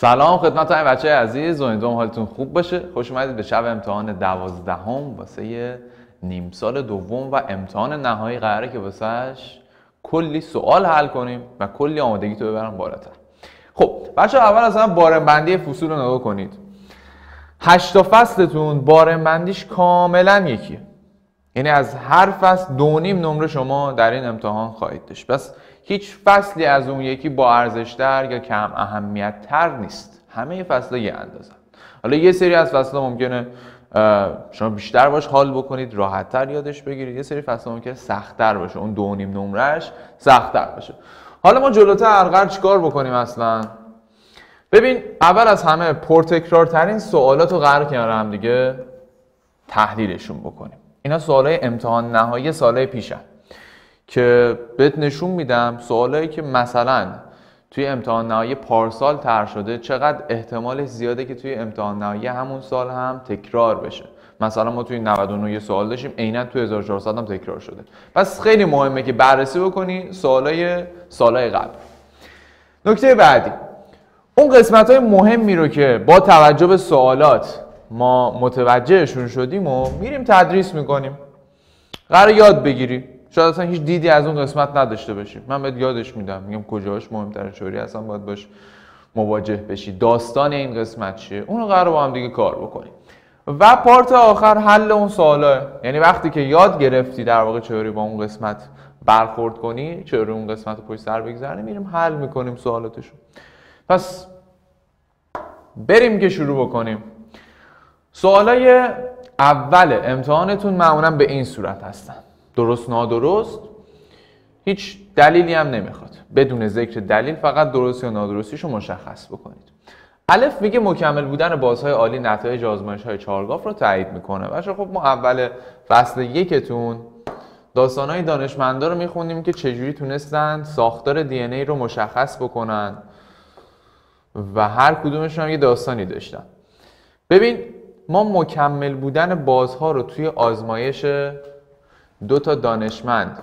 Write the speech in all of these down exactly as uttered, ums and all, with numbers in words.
سلام خدمت های بچه عزیز، امیدوارم حالتون خوب باشه. خوش اومدید به شب امتحان دوازدهم واسه نیم سال دوم و امتحان نهایی. قراره که واسهش کلی سوال حل کنیم و کلی آمادگی تو ببرم بالاتر. خب بچه اول اصلا بارم بندی فصول رو نگاه کنید. هشتا فصلتون بارم بندیش کاملا یکیه، یعنی از هر فصل دو نیم نمره شما در این امتحان خواهید داشت. پس هیچ فصلی از اون یکی با ارزش‌تر یا کم اهمیت‌تر نیست. همه فصل‌ها یه اندازن. حالا یه سری از فصل‌ها ممکنه شما بیشتر باش حال بکنید، راحت‌تر یادش بگیرید. یه سری فصل‌ها ممکنه سخت‌تر باشه، اون دو نیم نمره‌اش سخت‌تر باشه. حالا ما جلوتر قرار چیکار بکنیم اصلا؟ ببین، اول از همه پرتکرارترین سوالات رو قرار کنار هم دیگه تحلیلشون بکنیم. اینا سوالای امتحان نهایی سالهای پیشن که بهت نشون میدم سوالایی که مثلا توی امتحان نهایی پارسال طرح شده چقدر احتمالش زیاده که توی امتحان نهایی همون سال هم تکرار بشه. مثلا ما توی نود و نه یه سوال داشتیم، عیناً توی هزار و چهارصد هم تکرار شده. پس خیلی مهمه که بررسی بکنی سوالای سالهای قبل. نکته بعدی، اون قسمت‌های مهمی رو که با توجه به سوالات ما متوجهشون شدیم و میریم تدریس میکنیم. قرار یاد بگیری. شاید اصلا هیچ دیدی از اون قسمت نداشته باشی. من بهت یادش میدم، میگم کجاش مهمتره، چوری اصلا باید باش مواجه بشی، داستان این قسمت چیه، اون رو قرار با هم دیگه کار بکنیم. و پارت آخر حل اون سواله. یعنی وقتی که یاد گرفتی در واقع چوری با اون قسمت برخورد کنی، چوری اون قسمت رو پشت سر بگذاریم، میریم حل میکنیم سوالاتشو. پس بریم که شروع بکنیم. سوالای اول امتحانتون معمولا به این صورت هستن: درست نادرست، هیچ دلیلی هم نمیخواد، بدون ذکر دلیل فقط درست یا نادرستیشو مشخص بکنید. الف میگه مکمل بودن بازهای عالی نتایج آزمایش‌های چهارگاف رو تایید میکنه. بچه خب ما اول فصل یکتون داستانهای دانشمندا رو میخوندیم که چجوری تونستن ساختار دی ان ای رو مشخص بکنن و هر کدومشون هم یه داستانی داشتن. ببین، ما مکمل بودن بازها رو توی آزمایش دو تا دانشمند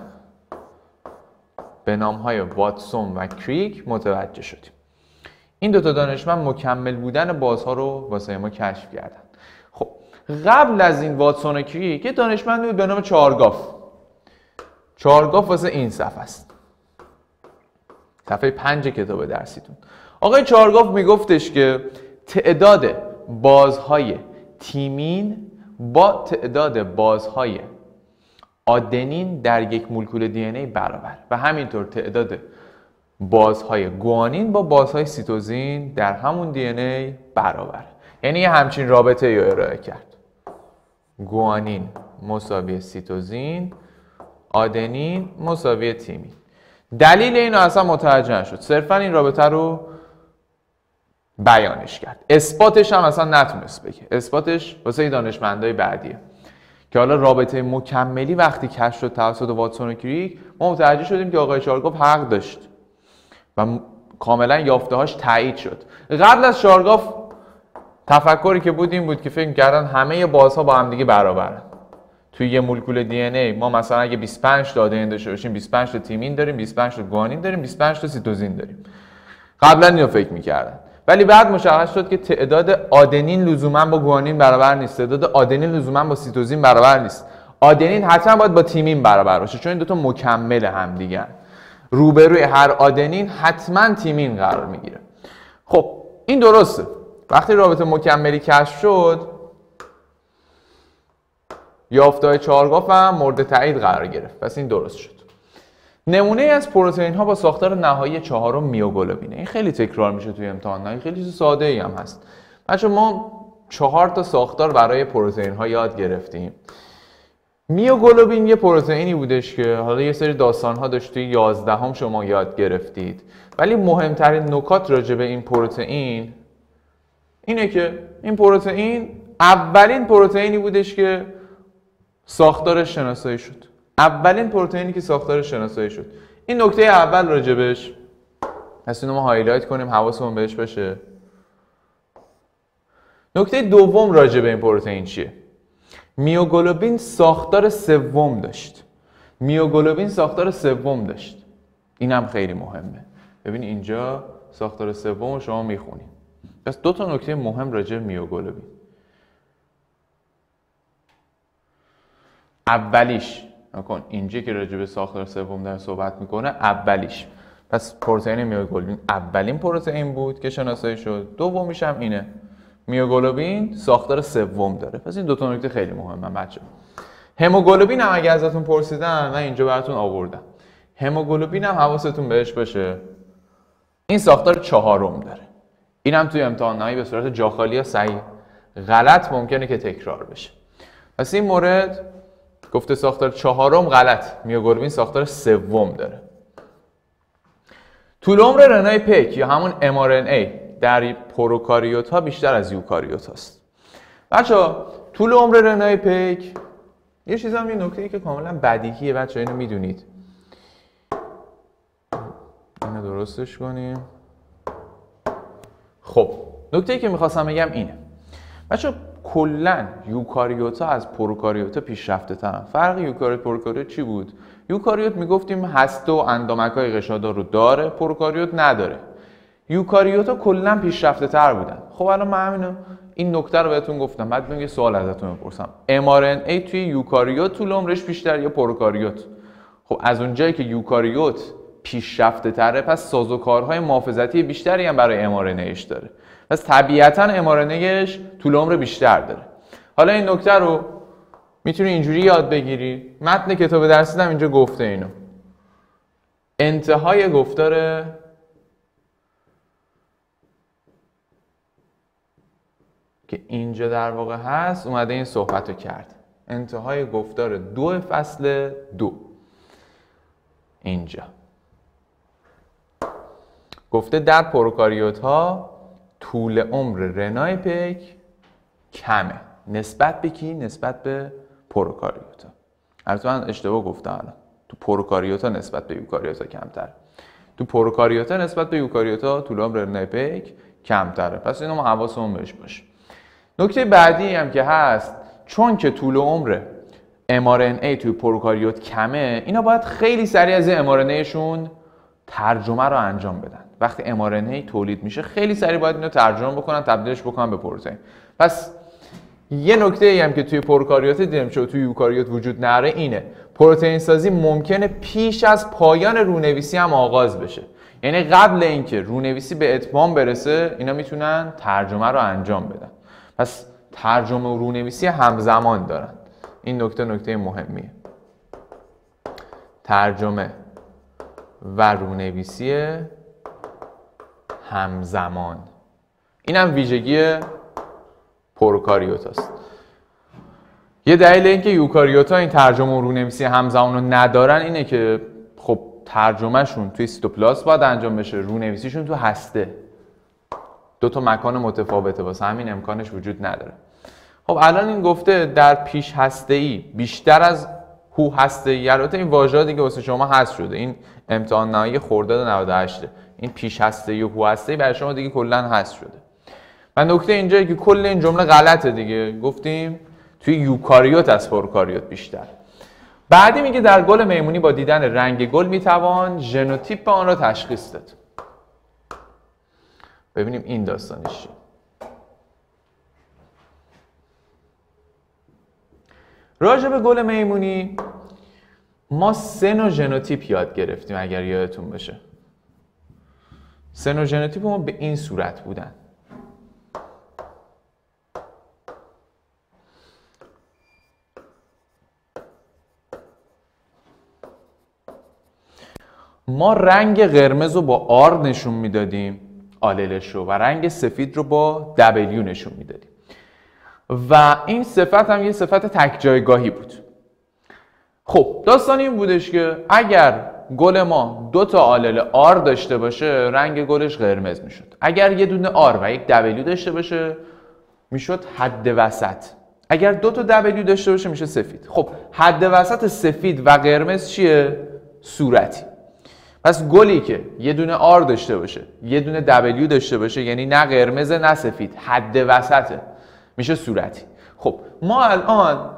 به نام‌های واتسون و کریک متوجه شدیم. این دو تا دانشمند مکمل بودن بازها رو واسه ما کشف کردن. خب قبل از این واتسون و کریک یه دانشمند بود به نام چهارگاف. چهارگاف واسه این صفحه است، صفحه پنج کتاب درسیتون. آقای چهارگاف میگفتش که تعداد بازهای تیمین با تعداد بازهای آدنین در یک مولکول دی ان ای برابر و همینطور تعداد بازهای گوانین با بازهای سیتوزین در همون دی ان ای برابر. یعنی یه همچین رابطه رو ارائه کرد: گوانین مساوی سیتوزین، آدنین مساوی تیمین. دلیل اینو اصلا متوجه نشد، صرفا این رابطه رو بیانش کرد. اثباتش هم اصلا نتونست بگه. اثباتش واسه دانشمندای بعدیه که حالا رابطه مکملی وقتی کشف شد توسط واتسون و کریک، ما متوجه شدیم که آقای چهارگاف حق داشت و کاملا یافته‌هاش تایید شد. قبل از چهارگاف تفکری که بود این بود که فکر کردن همه بازها با هم دیگه برابرن. توی یه مولکول دی ان ای ما مثلا اگه بیست و پنج تا آدنین داشته باشیم، بیست و پنج تا تیمین داریم، بیست و پنج تا گوانین داریم، بیست و پنج تا سیتوزین داریم. قبلا اینو فکر می‌کردن، ولی بعد مشخص شد که تعداد آدنین لزوما با گوانین برابر نیست، تعداد آدنین لزوما با سیتوزین برابر نیست. آدنین حتما باید با تیمین برابر باشه، چون این دو تا مکمل هم دیگه. روبروی هر آدنین حتما تیمین قرار میگیره. خب این درسته. وقتی رابطه مکملی کشف شد، یافته‌های چهارگاف هم مورد تایید قرار گرفت. پس این درست شد. نمونه از پروتئین ها با ساختار نهایی چهارم میوگلوبینه. این خیلی تکرار میشه توی امتحان نهایی، خیلی چیز ساده ای هم هست. بچه ما چهار تا ساختار برای پروتئین ها یاد گرفتیم. میوگلوبین یه پروتئینی بودش که حالا یه سری داستان ها داشت، توی یازدهم شما یاد گرفتید. ولی مهمترین نکات راجع به این پروتئین اینه که این پروتئین اولین پروتئینی بودش که ساختارش شناسایی شد. اولین پروتئینی که ساختارش شناسایی شد. این نکته اول راجبش، پس اینو ما هایلایت کنیم حواسمون بهش باشه. نکته دوم راجب این پروتئین چیه؟ میوگلوبین ساختار سوم داشت. میوگلوبین ساختار سوم داشت. اینم خیلی مهمه. ببین اینجا ساختار سوم رو شما میخونید. پس دو تا نکته مهم راجع به میوگلوبین. اولیش نکن اینجا که راجع به ساختار سوم داره صحبت میکنه، اولیش پس پروتئین میوگلوبین اولین پروتئین بود که شناسایی شد. دومیش هم اینه، میوگلوبین ساختار سوم داره. پس این دو تا نکته خیلی مهمه بچه‌ها. هموگلوبین هم اگه ازتون پرسیدن من اینجا براتون آوردم. هموگلوبین هم حواستون بهش باشه، این ساختار چهارم داره. این هم توی امتحانایی به صورت جاخالی یا صحیح غلط ممکنه که تکرار بشه. پس این مورد گفته ساختار چهارم غلط، میوگلوبین ساختار سوم داره. طول عمر رنای پیک یا همون ام آر ان ای در پروکاریوت ها بیشتر از یوکاریوت هاست. بچه‌ها طول عمر رنای پیک یه چیز هم، یه نکته‌ای که کاملا بدیهیه بچه‌ها، اینو میدونید. اینو درستش کنیم. خب نکته‌ای که میخواستم بگم اینه بچه‌ها، کلا یوکاریوت ها از پروکاریوت ها پیشرفته ترن. فرق یوکاریوت پروکاریوت چی بود؟ یوکاریوت میگفتیم هسته و اندامک‌های غشادار رو داره، پروکاریوت نداره. یوکاریوت ها کلا پیشرفته تر بودن. خب الان من همینو این نکته رو بهتون گفتم، بعد میگم یه سوال ازتون بپرسم، ام آر ان ای توی یوکاریوت طول عمرش بیشتر یا پروکاریوت؟ خب از اونجایی که یوکاریوت پیشرفته تره، پس سازوکارهای محافظتی بیشتری هم برای ام آر ان ایش داره. پس طبیعتاً ام آر ان ایش طول عمر بیشتر داره. حالا این نکته رو میتونی اینجوری یاد بگیری، متن کتاب درسی هم اینجا گفته اینو. انتهای گفتار که اینجا در واقع هست اومده این صحبت رو کرد. انتهای گفتار دو فصل دو اینجا گفته در پروکاریوت ها طول عمر رنای پیک کمه. نسبت به کی؟ نسبت به پروکاریوت ها. البته من اشتباه گفتم الان. تو پروکاریوت ها نسبت به یوکاریوت ها کمتر. تو پروکاریوت ها نسبت به یوکاریوت ها طول عمر رنای پیک کمتره. پس اینو ما حواسمون بهش باشه. نکته بعدی هم که هست، چون که طول عمر ام آر ان ای توی پروکاریوت کمه، اینا باید خیلی سریع از ام آر ان ایشون ترجمه رو انجام بدن. وقتی ام آر ان ای تولید میشه خیلی سریع باید اینو ترجمه بکنن، تبدیلش بکنن به پروتئین. پس یه نکته ای هم که توی پروکاریوت دیدیم چون توی یوکاریوت وجود نداره اینه، پروتئین سازی ممکنه پیش از پایان رونویسی هم آغاز بشه. یعنی قبل اینکه رونویسی به اتمام برسه اینا میتونن ترجمه رو انجام بدن. پس ترجمه و رونویسی همزمان دارن. این نکته نکته مهمیه. ترجمه و رونویسی همزمان. این هم ویژگی پروکاریوت است. یه دلیل اینکه یوکاریوت ها این ترجمه و رونویسی همزمان رو ندارن اینه که خب ترجمهشون توی سیتوپلازم باید انجام بشه، رونویسیشون تو هسته. دو تا مکان متفاوته، واسه همین امکانش وجود نداره. خب الان این گفته در پیش هسته‌ای بیشتر از هو هسته‌ای. البته این واژه دیگه واسه شما حذف شده. این امتحان نهایی خرداد نود و هشت. این پیش هسته‌ای و هو هسته‌ای برای شما دیگه کلا حذف شده. و نکته اینجایی که کل این جمله غلطه دیگه. گفتیم توی یوکاریوت از پروکاریوت بیشتر. بعدی میگه در گل میمونی با دیدن رنگ گل میتوان ژنوتیپ آن را تشخیص داد. ببینیم این داستانش چیه. راجع به گل میمونی ما سه نوع ژنوتیپ یاد گرفتیم اگر یادتون باشه. سه نوع ژنوتیپ ما به این صورت بودن. ما رنگ قرمز رو با آر نشون میدادیم آللش رو و رنگ سفید رو با دبلیو نشون میدادیم و این صفت هم یه صفت تک جایگاهی بود. خب داستان این بودش که اگر گل ما دو تا آلل آر داشته باشه رنگ گلش قرمز میشد. اگر یه دونه آر و یک دبلیو داشته باشه میشد حد وسط. اگر دو تا دبلیو داشته باشه میشه سفید. خب حد وسط سفید و قرمز چیه؟ صورتی. پس گلی که یه دونه آر داشته باشه یه دونه دبلیو داشته باشه یعنی نه قرمز نه سفید، حد وسطه، میشه صورتی. خب ما الان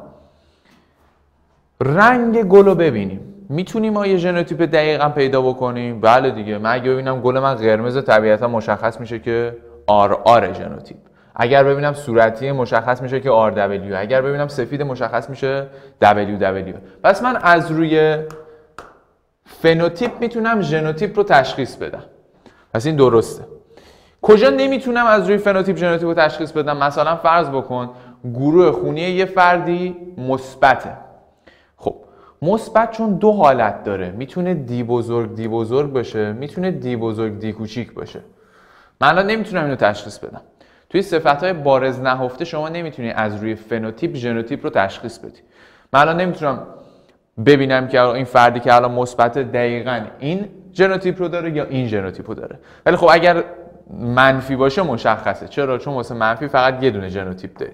رنگ گل رو ببینیم، میتونیم ما یه ژنوتیپ دقیقا پیدا بکنیم؟ بله دیگه. من اگه ببینم گل من قرمز طبیعتا مشخص میشه که آر آر ژنوتیپ. اگر ببینم صورتی مشخص میشه که آر دبلیو، اگر ببینم سفید مشخص میشه دبلیو دبلیو. پس من از روی فنوتیپ میتونم ژنوتیپ رو تشخیص بدم. پس این درسته. کجا نمیتونم از روی فنوتیپ ژنوتیپ رو تشخیص بدم؟ مثلا فرض بکن گروه خونی یه فردی مثبته. خب مثبت چون دو حالت داره، میتونه دی بزرگ دی بزرگ باشه، میتونه دی بزرگ دی کوچیک باشه. من الان نمیتونم اینو تشخیص بدم. توی صفت‌های بارز نهفته شما نمیتونی از روی فنوتیپ ژنوتیپ رو تشخیص بدی. من الان نمیتونم ببینم که این فردی که الان مثبت دقیقاً این ژنوتیپ رو داره یا این ژنوتیپ رو داره. ولی خب اگر منفی باشه مشخصه. چرا؟ چون واسه منفی فقط یه دونه ژنوتیپ داریم.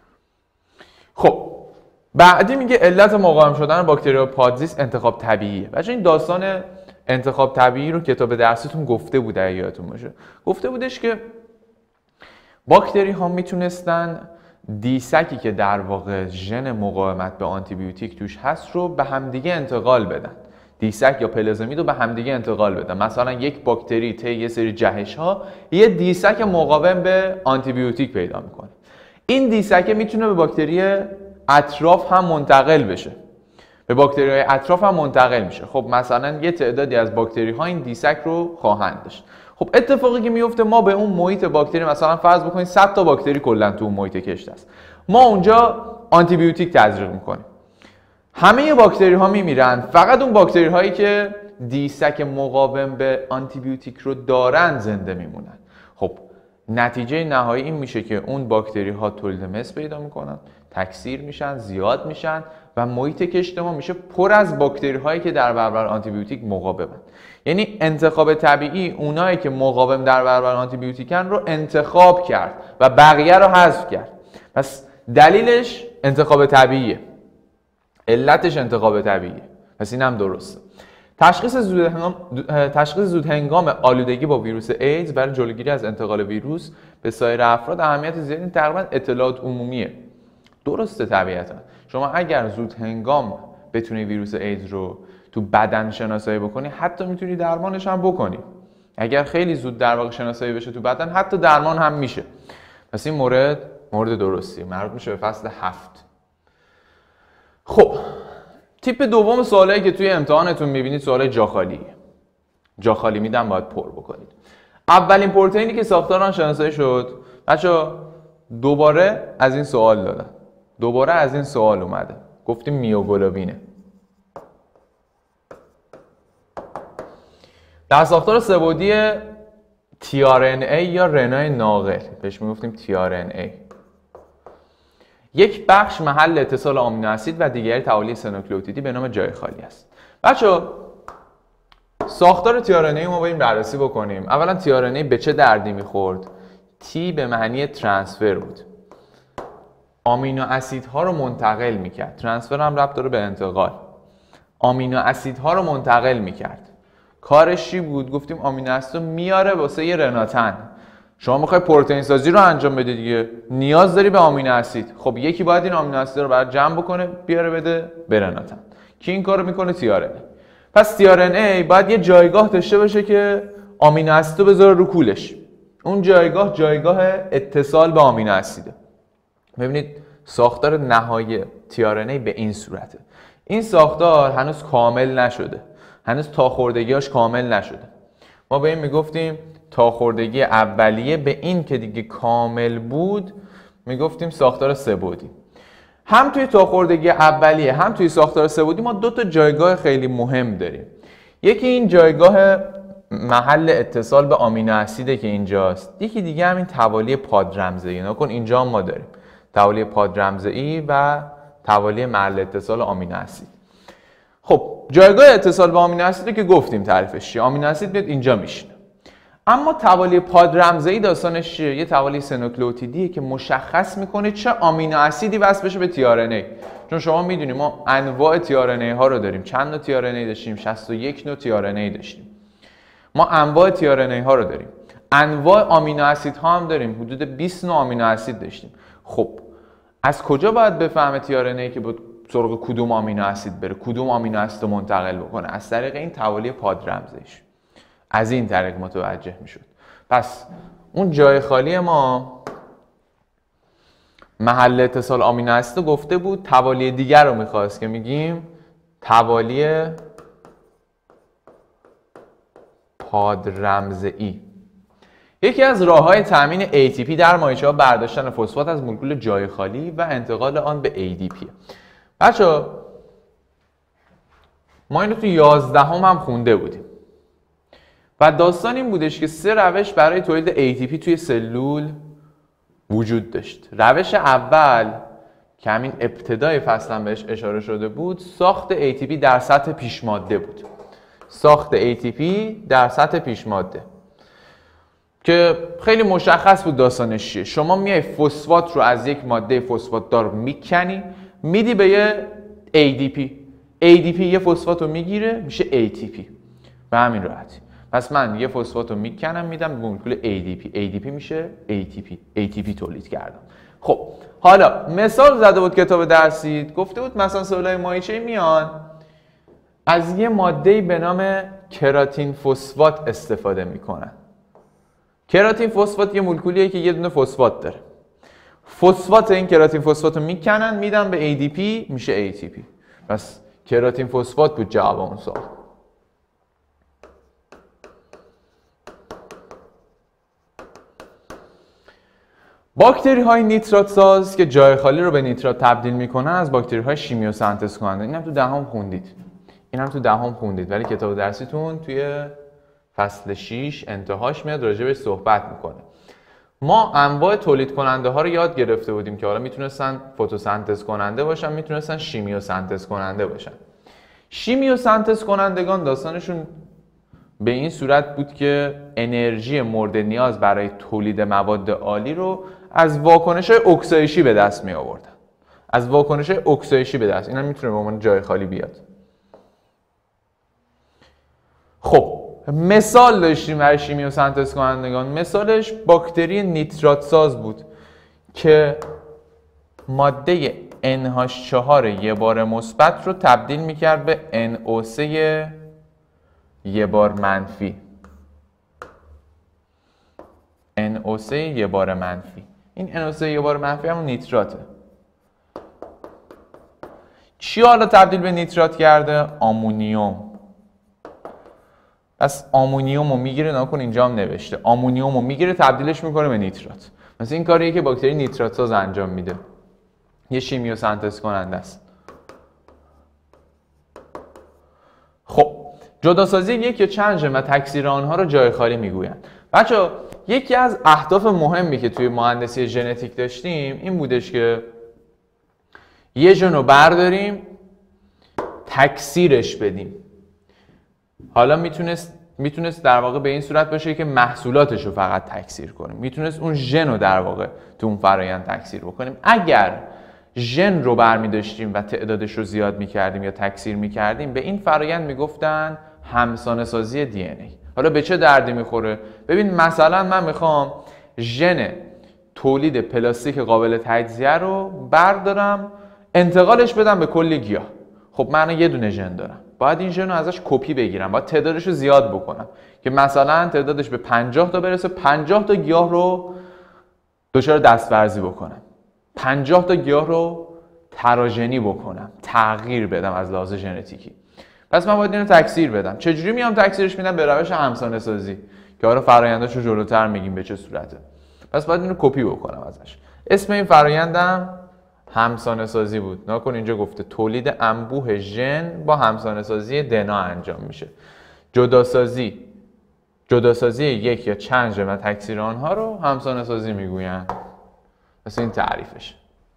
خب بعدی میگه علت مقاوم شدن باکتری‌های پادزیست انتخاب طبیعیه. بچه‌ها این داستان انتخاب طبیعی رو کتاب درسیتون گفته بود، اگه یادتون باشه. گفته بودش که باکتری ها میتونستن دیسکی که در واقع ژن مقاومت به آنتی بیوتیک توش هست رو به همدیگه انتقال بدن. دیسک یا پلازمید رو به همدیگه انتقال بدن. مثلا یک باکتری طی یه سری جهش ها یه دیسک مقاوم به آنتی بیوتیک پیدا میکنه. این دیسک میتونه به باکتری اطراف هم منتقل بشه. به باکتری های اطراف هم منتقل میشه. خب مثلا یه تعدادی از باکتری ها این دیسک رو خواهند داشت. خب اتفاقی که میفته ما به اون محیط باکتری، مثلا فرض بکنید صد تا باکتری کلا تو اون محیط کشت است، ما اونجا آنتی بیوتیک تزریق میکنیم. همه باکتری ها میمیرن، فقط اون باکتری هایی که دیسک مقاوم به آنتی بیوتیک رو دارن زنده میمونن. خب نتیجه نهایی این میشه که اون باکتری ها تولید مثل پیدا میکنن، تکثیر میشن، زیاد میشن و محیط کشت ما میشه پر از باکتری هایی که در برابر آنتی بیوتیک مقاومن. یعنی انتخاب طبیعی اونایی که مقاوم در برابر آنتی بیوتیکن رو انتخاب کرد و بقیه رو حذف کرد. پس دلیلش انتخاب طبیعیه، علتش انتخاب طبیعیه. پس این هم درسته. تشخیص زود هنگام تشخیص زود هنگام آلودگی با ویروس ایدز برای جلوگیری از انتقال ویروس به سایر افراد اهمیت زیادی، تقریبا اطلاعات عمومیه. درسته طبیعتا. شما اگر زود هنگام بتونی ویروس ایدز رو تو بدن شناسایی بکنی، حتی میتونی درمانش هم بکنی. اگر خیلی زود در واقع شناسایی بشه تو بدن، حتی درمان هم میشه. پس این مورد مورد درستی، مربوط میشه به فصل هفت. خب تیپ دوم سوالایی که توی امتحانتون میبینید سوال جاخالی. جاخالی میدم باید پر بکنید. اولین پروتئینی که ساختار آن شناسایی شد، بچه‌ها دوباره از این سوال دادن. دوباره از این سوال اومده. گفتیم میوگلوبینه. در ساختار سه‌بعدی تی آر ان ای یا رنای ناقل، بهش میگفتیم تی آر ان ای، یک بخش محل اتصال آمینو اسید و دیگری تحولی سنوکلئوتیدی به نام جای خالی است. بچه‌ها ساختار تی آر ان ای ما باید بررسی بکنیم. اولا تی آر ان ای به چه دردی میخورد؟ تی به معنی ترانسفر بود. آمینو اسیدها رو منتقل میکرد. ترانسفر هم ربط داره به انتقال. آمینو اسیدها رو منتقل میکرد. کارش چی بود؟ گفتیم آمینو اسید رو میاره واسه یه رناتن. شما میخوای پروتئین سازی رو انجام بدی دیگه، نیاز داری به آمینو اسید. خب یکی باید این آمینو اسید رو برات جمع بکنه بیاره بده به رناتن. کی این کارو میکنه؟ تی آر ان ای. پس تی آر ان ای باید یه جایگاه داشته باشه که آمینو اسید رو بذاره رو کولش. اون جایگاه جایگاه اتصال به آمینو اسیده. ببینید ساختار نهایی تی آر ان ای به این صورته. این ساختار هنوز کامل نشده. هنوز تاخوردگیاش کامل نشده. ما به این میگفتیم تاخوردگی اولیه، به این که دیگه کامل بود میگفتیم ساختار سه‌بعدی. هم توی تاخوردگی اولیه هم توی ساختار سه‌بعدی ما دو تا جایگاه خیلی مهم داریم. یکی این جایگاه محل اتصال به آمینو اسیده که اینجاست. یکی دیگه همین توالی پادرمزئی. نکن اینجا ما داریم توالی پادرمزئی و توالی محل اتصال آمینو اسید. خب جایگاه اتصال به آمینو اسید که گفتیم تعریفش چیه. آمینو اسید میاد اینجا میشینه. اما توالی پادرمزئی داستانش چیه؟ یه توالی سنوکلئوتیدیه که مشخص میکنه چه آمینو اسیدی وصل بشه به تی آر ان ای. چون شما میدونید ما انواع تی آر ان ای ها رو داریم. چند نوع تی آر ان ای داشتیم؟ شصت و یک نوع تی آر ان ای داشتیم. ما انواع تی آر ان ای ها رو داریم. انواع آمینو اسید ها هم داریم. حدود بیست نوع آمینو اسید داشتیم. خب از کجا باید بفهمه تی آر ان ای که بود سراغ کدوم آمینو اسید بره، کدوم آمینو اسید رو منتقل بکنه؟ از طریق این توالی پادرمزئیش. از این طریق متوجه میشد. پس اون جای خالی ما محل اتصال آمینو اسید گفته بود، توالی دیگر رو میخواست که میگیم توالی پادرمزئی. یکی از راه‌های تامین ای تی پی در مایچه‌ها برداشتن فسفات از مولکول جای خالی و انتقال آن به ای دی پی. بچه‌ها ما اینو تو یازدهم هم خونده بودیم و داستان این بودش که سه روش برای تولید ای تی پی توی سلول وجود داشت. روش اول که همین ابتدای فصل بهش اشاره شده بود، ساخت ای تی پی در سطح پیشماده بود. ساخت ای تی پی در سطح پیشماده که خیلی مشخص بود داستانش چیه. شما میای فسفات رو از یک ماده فسفات دار میکنی میدی به یه ای دی پی. ای دی پی یه فسفات رو میگیره میشه ای تی پی. به همین راحتی. پس من یه فسفات رو میکنم میدم به مولکول ای دی پی. ای دی پی میشه ای تی پی. ای تی پی تولید کردم. خب حالا مثال زده بود کتاب درسی، گفته بود مثلا سلولای مایچه‌ای میان از یه ماده‌ای به نام کراتین فسفات استفاده میکنن. کراتین فسفات یه مولکولیه که یه دونه فسفات داره. فسفات این کراتین فسفات رو میکنن میدن به ای دی پی میشه ای تی پی. پس کراتین فسفات بود جواب اون سوال. باکتری های نیترات ساز که جای خالی رو به نیترات تبدیل میکنن از باکتری های شیمیوسنتز کننده. اینم تو دهم خوندید. اینم تو دهم خوندید ولی کتاب درسیتون توی فصل شش انتهاش میاد راجع بهش صحبت میکنه. ما انواع تولید کننده ها رو یاد گرفته بودیم که حالا میتونستن فتوسنتز کننده باشن، میتونستن شیمیوسنتز کننده باشن. شیمیوسنتز کنندگان داستانشون به این صورت بود که انرژی مورد نیاز برای تولید مواد عالی رو از واکنش‌های اکسایشی به دست می آوردن. از واکنش‌های اکسایشی به دست. اینا میتونه به عنوان جای خالی بیاد. خب مثال داشتیم برای شیمیوسنتز کنندگان. مثالش باکتری نیترات ساز بود که ماده ان هاچ چهار یه بار مثبت رو تبدیل میکرد به ان او سه یه بار منفی. ان او سه یه بار منفی. این ان او سه یه بار منفی همون نیتراته. چی حالا تبدیل به نیترات کرده؟ آمونیوم. پس آمونیوم رو میگیره، ناکن اینجا هم نوشته آمونیوم رو میگیره تبدیلش میکنه به نیترات. مثلا این کاریه که باکتری نیترات ساز انجام میده. یه شیمیوسنتز کننده است. خب جداسازی یک یا چند ژن و تکثیر آنها رو جای خالی میگویند. بچه‌ها یکی از اهداف مهمی که توی مهندسی ژنتیک داشتیم این بودش که یه ژن رو برداریم تکثیرش بدیم. حالا میتونست میتونست در واقع به این صورت باشه که محصولاتش رو فقط تکثیر کنیم. میتونست اون ژن رو در واقع تو اون فرآیند تکثیر بکنیم. اگر ژن رو برمی‌داشتیم و تعدادش رو زیاد می‌کردیم یا تکثیر می‌کردیم به این فرآیند میگفتن همسانه سازی دی ان ای. حالا به چه دردی میخوره؟ ببین مثلا من میخوام ژن تولید پلاستیک قابل تجزیه رو بردارم انتقالش بدم به کل گیاه. خب من یه دونه ژن دارم، باید این ژن رو ازش کپی بگیرم، باید تعدادش رو زیاد بکنم که مثلا تعدادش به پنجاه تا برسه، پنجاه تا گیاه رو دچار دستورزی بکنم، پنجاه تا گیاه رو تراژنی بکنم، تغییر بدم از لحاظ ژنتیکی. پس من باید اینو تکثیر بدم. چجوری میام تکثیرش میدم؟ به روش همسانه سازی که حالا فرآینداشو جلوتر میگیم به چه صورته. پس باید اینو کپی بکنم ازش. اسم این فرآیندم همسانه سازی بود. ناکن اینجا گفته تولید انبوه ژن با همسانه سازی دنا انجام میشه. جداسازی جداسازی یک یا چند ژن و تکثیر آنها رو همسانه سازی میگوین. پس این تعریفش.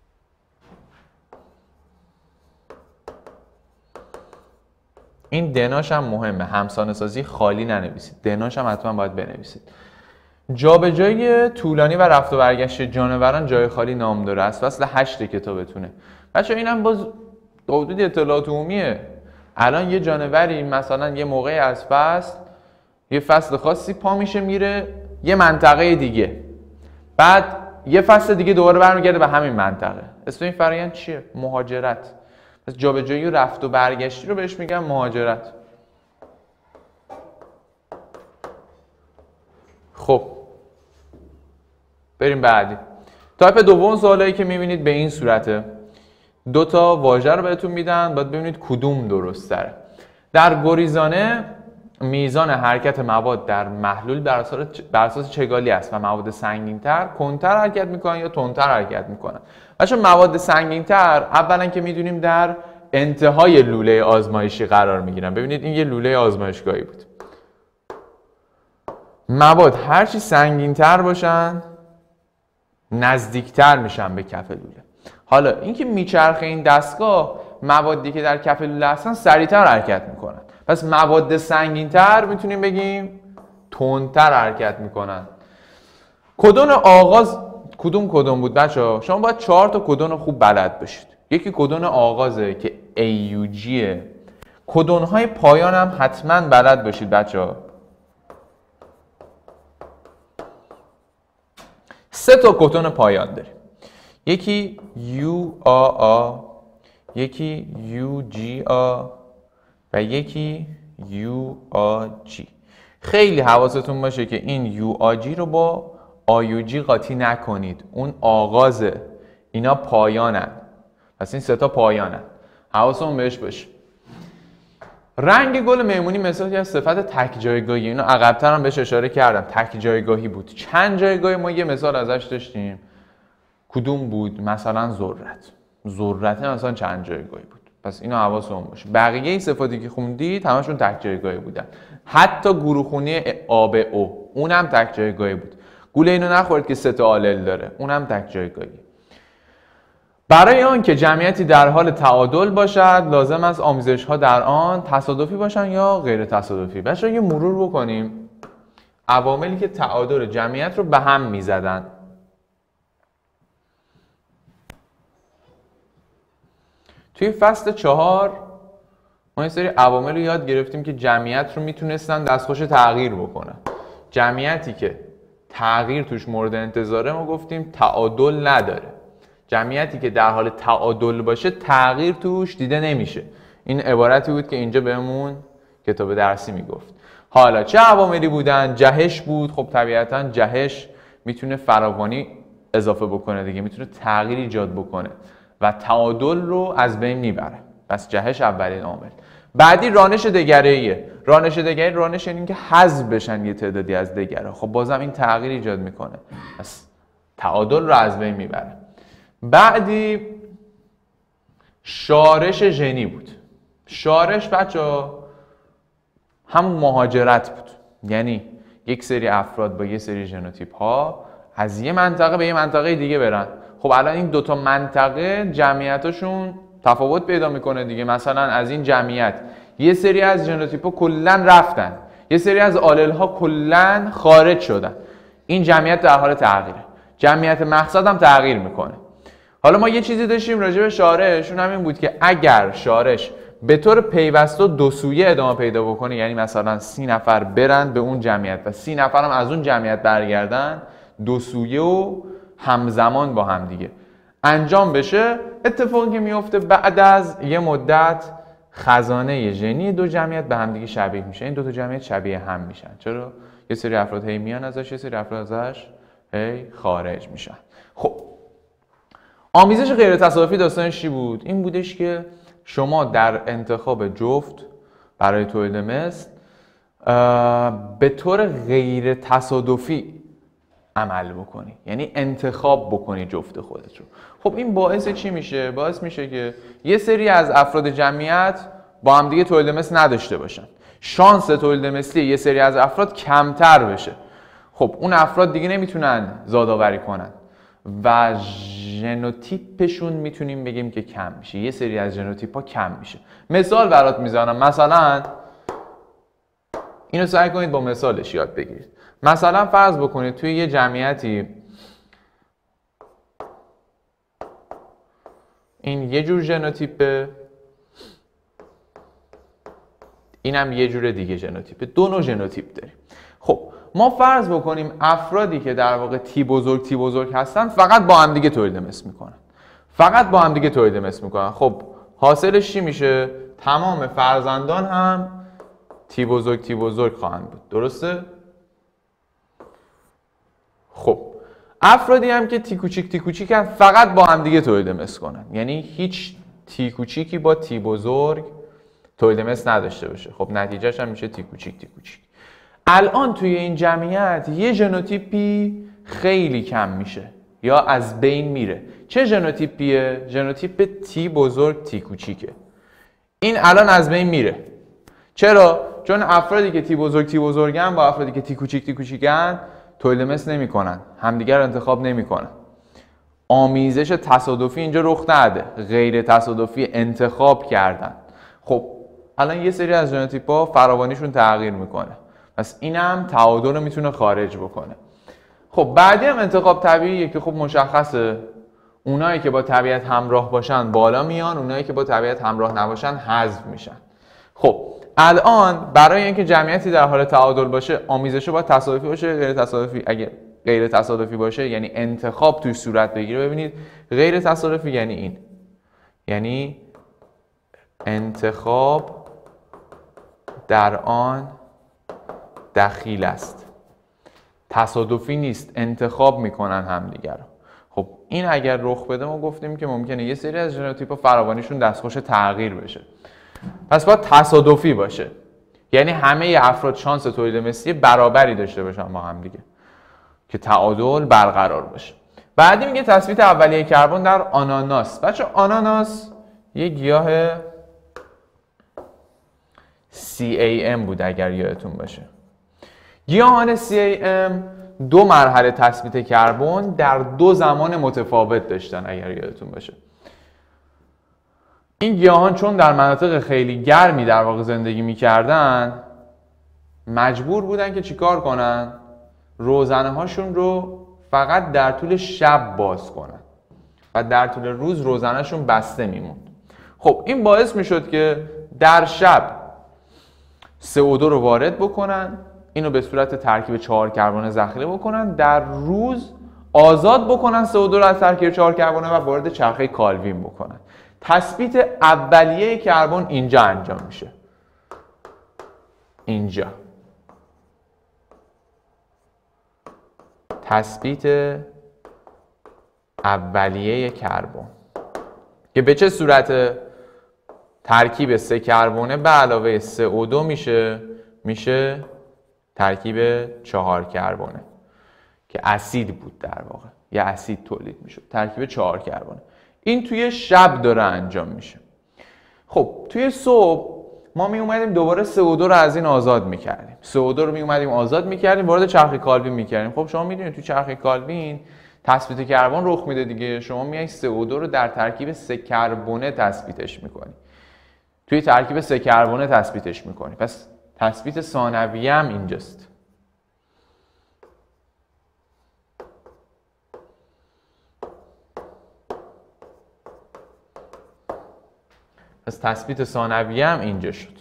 این دناش هم مهمه. همسانه سازی خالی ننویسید. دناش هم حتما باید بنویسید. جابجایی طولانی و رفت و برگشت جانوران جای خالی نام داره. از فصل هشت کتابتونه. بچه‌ها اینم باز حدود اطلاعات عمومیه. الان یه جانوری مثلا یه موقعی از فصل یه فصل خاصی پا میشه میره یه منطقه دیگه. بعد یه فصل دیگه دوباره برمیگرده به همین منطقه. اسم این فرآیند چیه؟ مهاجرت. پس جابجایی و رفت و برگشتی رو بهش میگن مهاجرت. خب بریم بعدی. تایپ دوم سوالایی که میبینید به این صورته. دو تا واژه رو بهتون میدن، باید ببینید کدوم درست تره. در گریزانه میزان حرکت مواد در محلول بر اساس چگالی است و مواد سنگین‌تر کنتر حرکت میکنن یا تندتر حرکت میکنن. بچه‌ها مواد سنگین‌تر اولا که میدونیم در انتهای لوله آزمایشی قرار میگیرن. ببینید این یه لوله آزمایشگاهی بود. مواد هرچی سنگین‌تر باشن نزدیکتر میشن به کف لوله. حالا اینکه میچرخه این دستگاه، موادی که در کف لوله هستن سریعتر حرکت میکنن. پس مواد سنگین‌تر میتونیم بگیم تندتر حرکت میکنن. کدون آغاز کدوم کدوم بود بچه‌ها؟ شما باید چهار تا کدون خوب بلد باشید. یکی کدون آغازه که ای یو جیه. کدون‌های پایان هم حتما بلد باشید بچه‌ها. سه تا کدون پایان داریم. یکی یو آ آ، یکی یو جی آ و یکی یو آ جی. خیلی حواستون باشه که این یو آ جی رو با آیو جی قاطی نکنید. اون آغازه، اینا پایانن. پس این سه تا پایانن، حواستون بهش باشه. رنگ گل میمونی مثالی از صفت تک جایگاهی. اینو عقب‌تر هم بهش اشاره کردم، تک جایگاهی بود. چند جایگاهی ما یه مثال ازش داشتیم. کدوم بود؟ مثلا ذرت. ذرت مثلا چند جایگاهی بود. پس اینو حواستون باشه. بقیه این صفاتی که خوندید همشون تک جایگاهی بودن. حتی گروهخونی آب او، اونم تک جایگاهی بود. گول اینو نخورید که سه تا آلل داره، اونم تک جایگاهی. برای آن که جمعیتی در حال تعادل باشد لازم است آمیزش ها در آن تصادفی باشن یا غیر تصادفی. بچه‌ها یه مرور بکنیم عواملی که تعادل جمعیت رو به هم میزدن. توی فصل چهار ما یه سری عوامل رو یاد گرفتیم که جمعیت رو میتونستن دستخوش تغییر بکنن. جمعیتی که تغییر توش مورد انتظاره ما گفتیم تعادل نداره. جمعیتی که در حال تعادل باشه تغییر توش دیده نمیشه. این عبارتی بود که اینجا بهمون کتاب درسی میگفت. حالا چه عواملی بودن؟ جهش بود. خب طبیعتا جهش میتونه فراوانی اضافه بکنه دیگه، میتونه تغییر ایجاد بکنه و تعادل رو از بین میبره. پس جهش اولین عامل. بعدی رانش دگره‌ایه. رانش دگری رانش یعنی که حذف بشن یه تعدادی از دگرها. خب بازم این تغییر ایجاد میکنه، پس تعادل رو از بین میبره. بعدی شارش ژنی بود. شارش بچه‌ها همون مهاجرت بود، یعنی یک سری افراد با یه سری ژنوتیپ ها از یه منطقه به یه منطقه دیگه برن. خب الان این دوتا منطقه جمعیتاشون تفاوت پیدا میکنه دیگه. مثلا از این جمعیت یه سری از ژنوتیپ ها کلن رفتن، یه سری از آلل ها کلن خارج شدن. این جمعیت در حال تغییره. جمعیت مقصد هم تغییر میکنه. حالا ما یه چیزی داشتیم راجع به شارش، اون همین بود که اگر شارش به طور پیوسته دو سویه ادامه پیدا بکنه، یعنی مثلا سی نفر برن به اون جمعیت و سی نفر هم از اون جمعیت برگردن، دو سویه و همزمان با هم دیگه انجام بشه، اتفاقی که میفته بعد از یه مدت خزانه ژنی دو جمعیت به هم دیگه شبیه میشه. این دو تا جمعیت شبیه هم میشن. چرا؟ یه سری افراد هی میان ازش، یه سری افراد ازش هی خارج میشن. خب آمیزش غیر تصادفی داستانش چی بود؟ این بودش که شما در انتخاب جفت برای تولید مثل به طور غیر تصادفی عمل بکنی، یعنی انتخاب بکنی جفت خودت رو. خب این باعث چی میشه؟ باعث میشه که یه سری از افراد جمعیت با هم دیگه تولید مثل نداشته باشن، شانس تولید مثلی یه سری از افراد کمتر بشه. خب اون افراد دیگه نمیتونن زادآوری کنن و ژنوتیپشون میتونیم بگیم که کم میشه. یه سری از ژنوتیپ ها کم میشه. مثال برات میزنم. مثلا اینو سعی کنید با مثالش یاد بگیرید. مثلا فرض بکنید توی یه جمعیتی این یه جور ژنوتیپه، اینم یه جور دیگه ژنوتیپه. دو نوع ژنوتیپ داریم. خب ما فرض بکنیم افرادی که در واقع تی بزرگ تی بزرگ هستن فقط با هم دیگه تولید مثل میکنن. فقط با هم دیگه تولید مثل میکنن. خب حاصلش چی میشه؟ تمام فرزندان هم تی بزرگ تی بزرگ خواهند بود. درسته؟ خب افرادی هم که تی کوچیک تی کوچیکن فقط با هم دیگه تولید مثل کنن، یعنی هیچ تی کوچیکی با تی بزرگ تولید مثل نداشته باشه. خب نتیجهش هم میشه تی کوچیک تی کوچیک. الان توی این جمعیت یه ژنوتیپی خیلی کم میشه یا از بین میره. چه ژنوتیپیه؟ ژنوتیپ تی بزرگ تی کوچیکه. این الان از بین میره. چرا؟ چون افرادی که تی بزرگ تی بزرگن با افرادی که تی کوچیک تی کوچیکن تولید مثل نمیکنن، همدیگر رو انتخاب نمیکنن. آمیزش تصادفی اینجا رخ نده، غیر تصادفی انتخاب کردن. خب الان یه سری از ژنوتیپ‌ها فراوانیشون تغییر میکنه، پس اینم تعادل رو میتونه خارج بکنه. خب بعدی هم انتخاب طبیعیه که خب مشخصه، اونایی که با طبیعت همراه باشن بالا میان، اونایی که با طبیعت همراه نباشن حذف میشن. خب الان برای اینکه جمعیتی در حال تعادل باشه آمیزش باید تصادفی باشه، غیر تصادفی. اگه غیر تصادفی باشه یعنی انتخاب توی صورت بگیره. ببینید غیر تصادفی یعنی این، یعنی انتخاب در آن دخیل است، تصادفی نیست، انتخاب میکنن همدیگر رو. خب این اگر رخ بده ما گفتیم که ممکنه یه سری از ژنوتیپ‌ها فراوانیشون دستخوش تغییر بشه، پس باید تصادفی باشه، یعنی همه افراد شانس تولید مثلی برابری داشته باشن با هم دیگه که تعادل برقرار باشه. بعدی میگه تثبیت اولیه کربن در آناناس. بچه آناناس یه گیاه سی ای ام بود اگر یادتون باشه. گیاهان سی ای ام دو مرحله تثبیت کربن در دو زمان متفاوت داشتن اگر یادتون باشه. این گیاهان چون در مناطق خیلی گرمی در واقع زندگی میکردن مجبور بودن که چیکار کنن؟ روزنه هاشون رو فقط در طول شب باز کنن و در طول روز روزنهشون بسته میموند. خب این باعث میشد که در شب سی او دو رو وارد بکنن، اینو به صورت ترکیب چهار کربن ذخیره بکنن، در روز آزاد بکنن سی او دو رو از ترکیب چهار کربن و وارد چرخه کالوین بکنن. تثبیت اولیه کربن اینجا انجام میشه، اینجا تثبیت اولیه کربن که به چه صورت؟ ترکیب سه کربونه به علاوه سی او دو میشه میشه ترکیب چهار کربونه که اسید بود، در واقع یه اسید تولید میشه، ترکیب چهار کربونه. این توی شب داره انجام میشه. خب توی صبح ما می اومدیم دوباره سی او دو رو از این آزاد میکردیم، سی او دو رو می اومدیم آزاد میکردیم، وارد چرخه کالوین میکردیم. خب شما میدونید توی چرخه کالوین تثبیت کربن رخ میده دیگه، شما میای سی او دو رو در ترکیب سه کربونه تثبیتش میکنی، توی ترکیب سه کربونه تثبیتش میکنی، پس تثبیت ثانویه هم اینجاست. پس تثبیت ثانویه هم اینجا شد.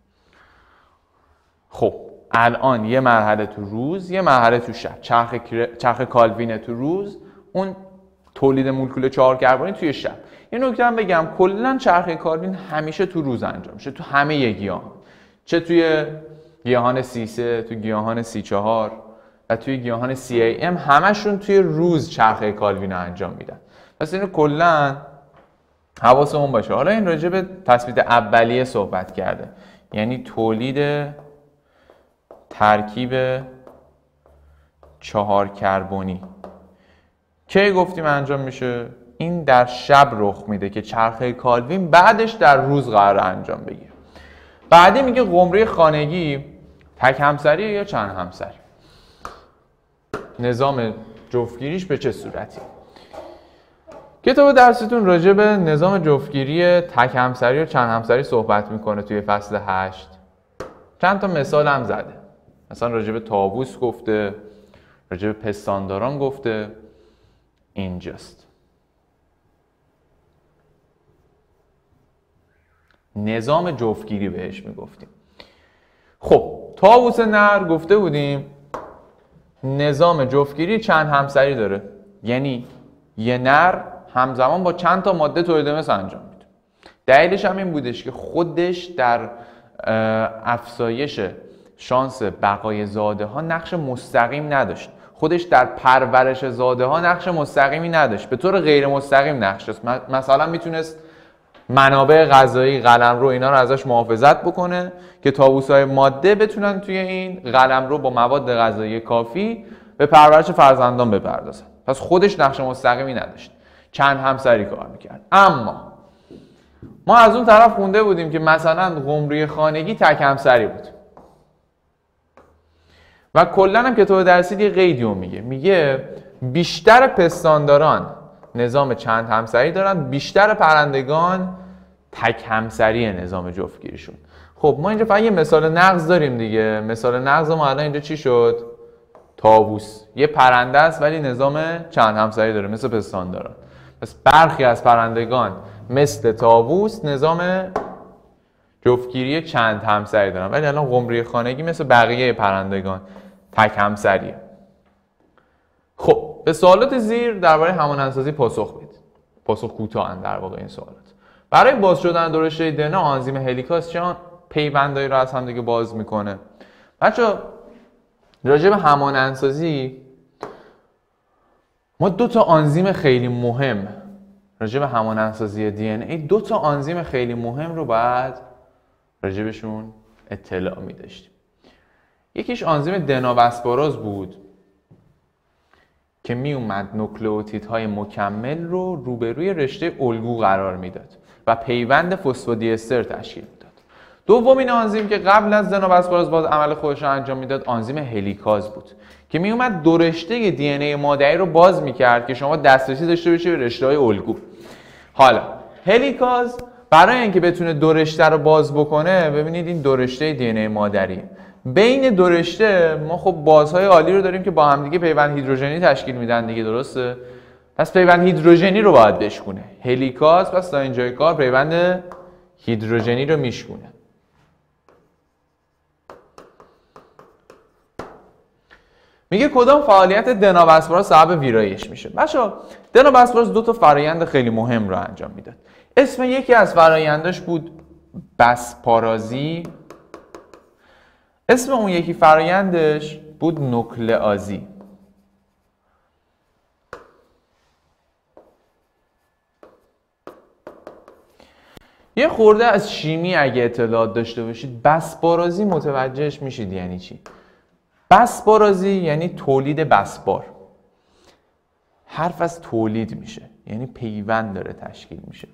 خب الان یه مرحله تو روز، یه مرحله تو شب. چرخ چرخ کالوین تو روز، اون تولید مولکول چهار کربنی توی شب. یه نکته هم بگم، کلا چرخ کالوین همیشه تو روز انجام میشه، تو همه گیاهان، چه توی گیاهان سی سه، تو گیاهان سی چهار و توی گیاهان سی ای ام، همشون توی روز چرخ کالوین رو انجام میدن. پس اینو کلا حواسمون باشه. حالا این راجع به تثبیت اولیه صحبت کرده، یعنی تولید ترکیب چهار کربنی. کی گفتیم انجام میشه؟ این در شب رخ میده که چرخه کالوین بعدش در روز قرار انجام بگیره. بعدی میگه قمری خانگی تک همسری یا چند همسری، نظام جفتگیریش به چه صورتی. کتاب درستون راجع به نظام جفتگیری تک همسری و چند همسری صحبت میکنه توی فصل هشت. چند تا مثال هم زده، مثلا راجع به طاووس گفته، راجع به پستانداران گفته. اینجاست نظام جفتگیری بهش میگفتیم. خب طاووس نر گفته بودیم نظام جفتگیری چند همسری داره، یعنی یه نر همزمان با چند تا ماده تولید مثل انجام میده. دلیلش هم این بودش که خودش در افزایش شانس بقای زاده ها نقش مستقیم نداشت، خودش در پرورش زاده ها نقش مستقیمی نداشت، به طور غیر مستقیم نقش داشت. مثلا میتونست منابع غذایی، قلمرو اینا رو ازش محافظت بکنه که طاووس‌های ماده بتونن توی این قلمرو با مواد غذایی کافی به پرورش فرزندان بپردازن. پس خودش نقش مستقیمی نداشت، چند همسری کار میکرد. اما ما از اون طرف خونده بودیم که مثلا قمری خانگی تک همسری بود و کلا هم کتاب درسی یه قیدی میگه میگه بیشتر پستانداران نظام چند همسری دارن، بیشتر پرندگان تک همسری نظام جفتگیریشون. خب ما اینجا فقط یه مثال نقض داریم دیگه. مثال نقض ما الان اینجا چی شد؟ طاووس یه پرنده است ولی نظام چند همسری داره مثل پستانداران. پس برخی از پرندگان مثل طاووس نظام جفتگیری چند همسری دارن، ولی الان قمری خانگی مثل بقیه پرندگان تک همسریه. خب به سوالات زیر درباره همانندسازی پاسخ بدید. پاسخ کوتاه در واقع این سوالات. برای باز شدن دو رشته دی ان ای آنزیم هلیکاز چه پیوندایی رو از هم دیگه باز میکنه؟ بچه‌ها راجع به همانندسازی ما دو تا آنزیم خیلی مهم راجع به همانندسازی دی ان ای دو تا آنزیم خیلی مهم رو باید راجع بهشون اطلاع می داشتیم. یکیش آنزیم دنابسپاراز بود که می اومد نوکلئوتیدهای مکمل رو روبروی رشته الگو قرار میداد و پیوند فسفودی استر تشکیل میداد. دومین آنزیم که قبل از دنابسپاراز باز عمل خودش رو انجام میداد آنزیم هلیکاز بود که می اومد دو رشته دی ان ای مادری رو باز میکرد که شما دسترسی داشته باشید به رشته‌های الگو. حالا هلیکاز برای اینکه بتونه دو رشته رو باز بکنه، ببینید این دو رشته دی ان ای مادری، بین دو رشته ما خب بازهای عالی رو داریم که با همدیگه پیوند هیدروژنی تشکیل میدن دیگه، درسته؟ پس پیوند هیدروژنی رو باید بشکونه. هلیکاز پس تا اینجای کار پیوند هیدروژنی رو میشکونه. میگه کدام فعالیت دنابسپاراز سبب ویرایش میشه؟ بچه‌ها دنابسپاراز دو تا فرآیند خیلی مهم رو انجام میداد. اسم یکی از فرآینداش بود بسپارازی، اسم اون یکی فرآیندش بود نوکلئازی. یه خورده از شیمی اگه اطلاعات داشته باشید، بسپارازی متوجهش میشید یعنی چی؟ بسپارازی یعنی تولید بسپار. حرف از تولید میشه، یعنی پیوند داره تشکیل میشه.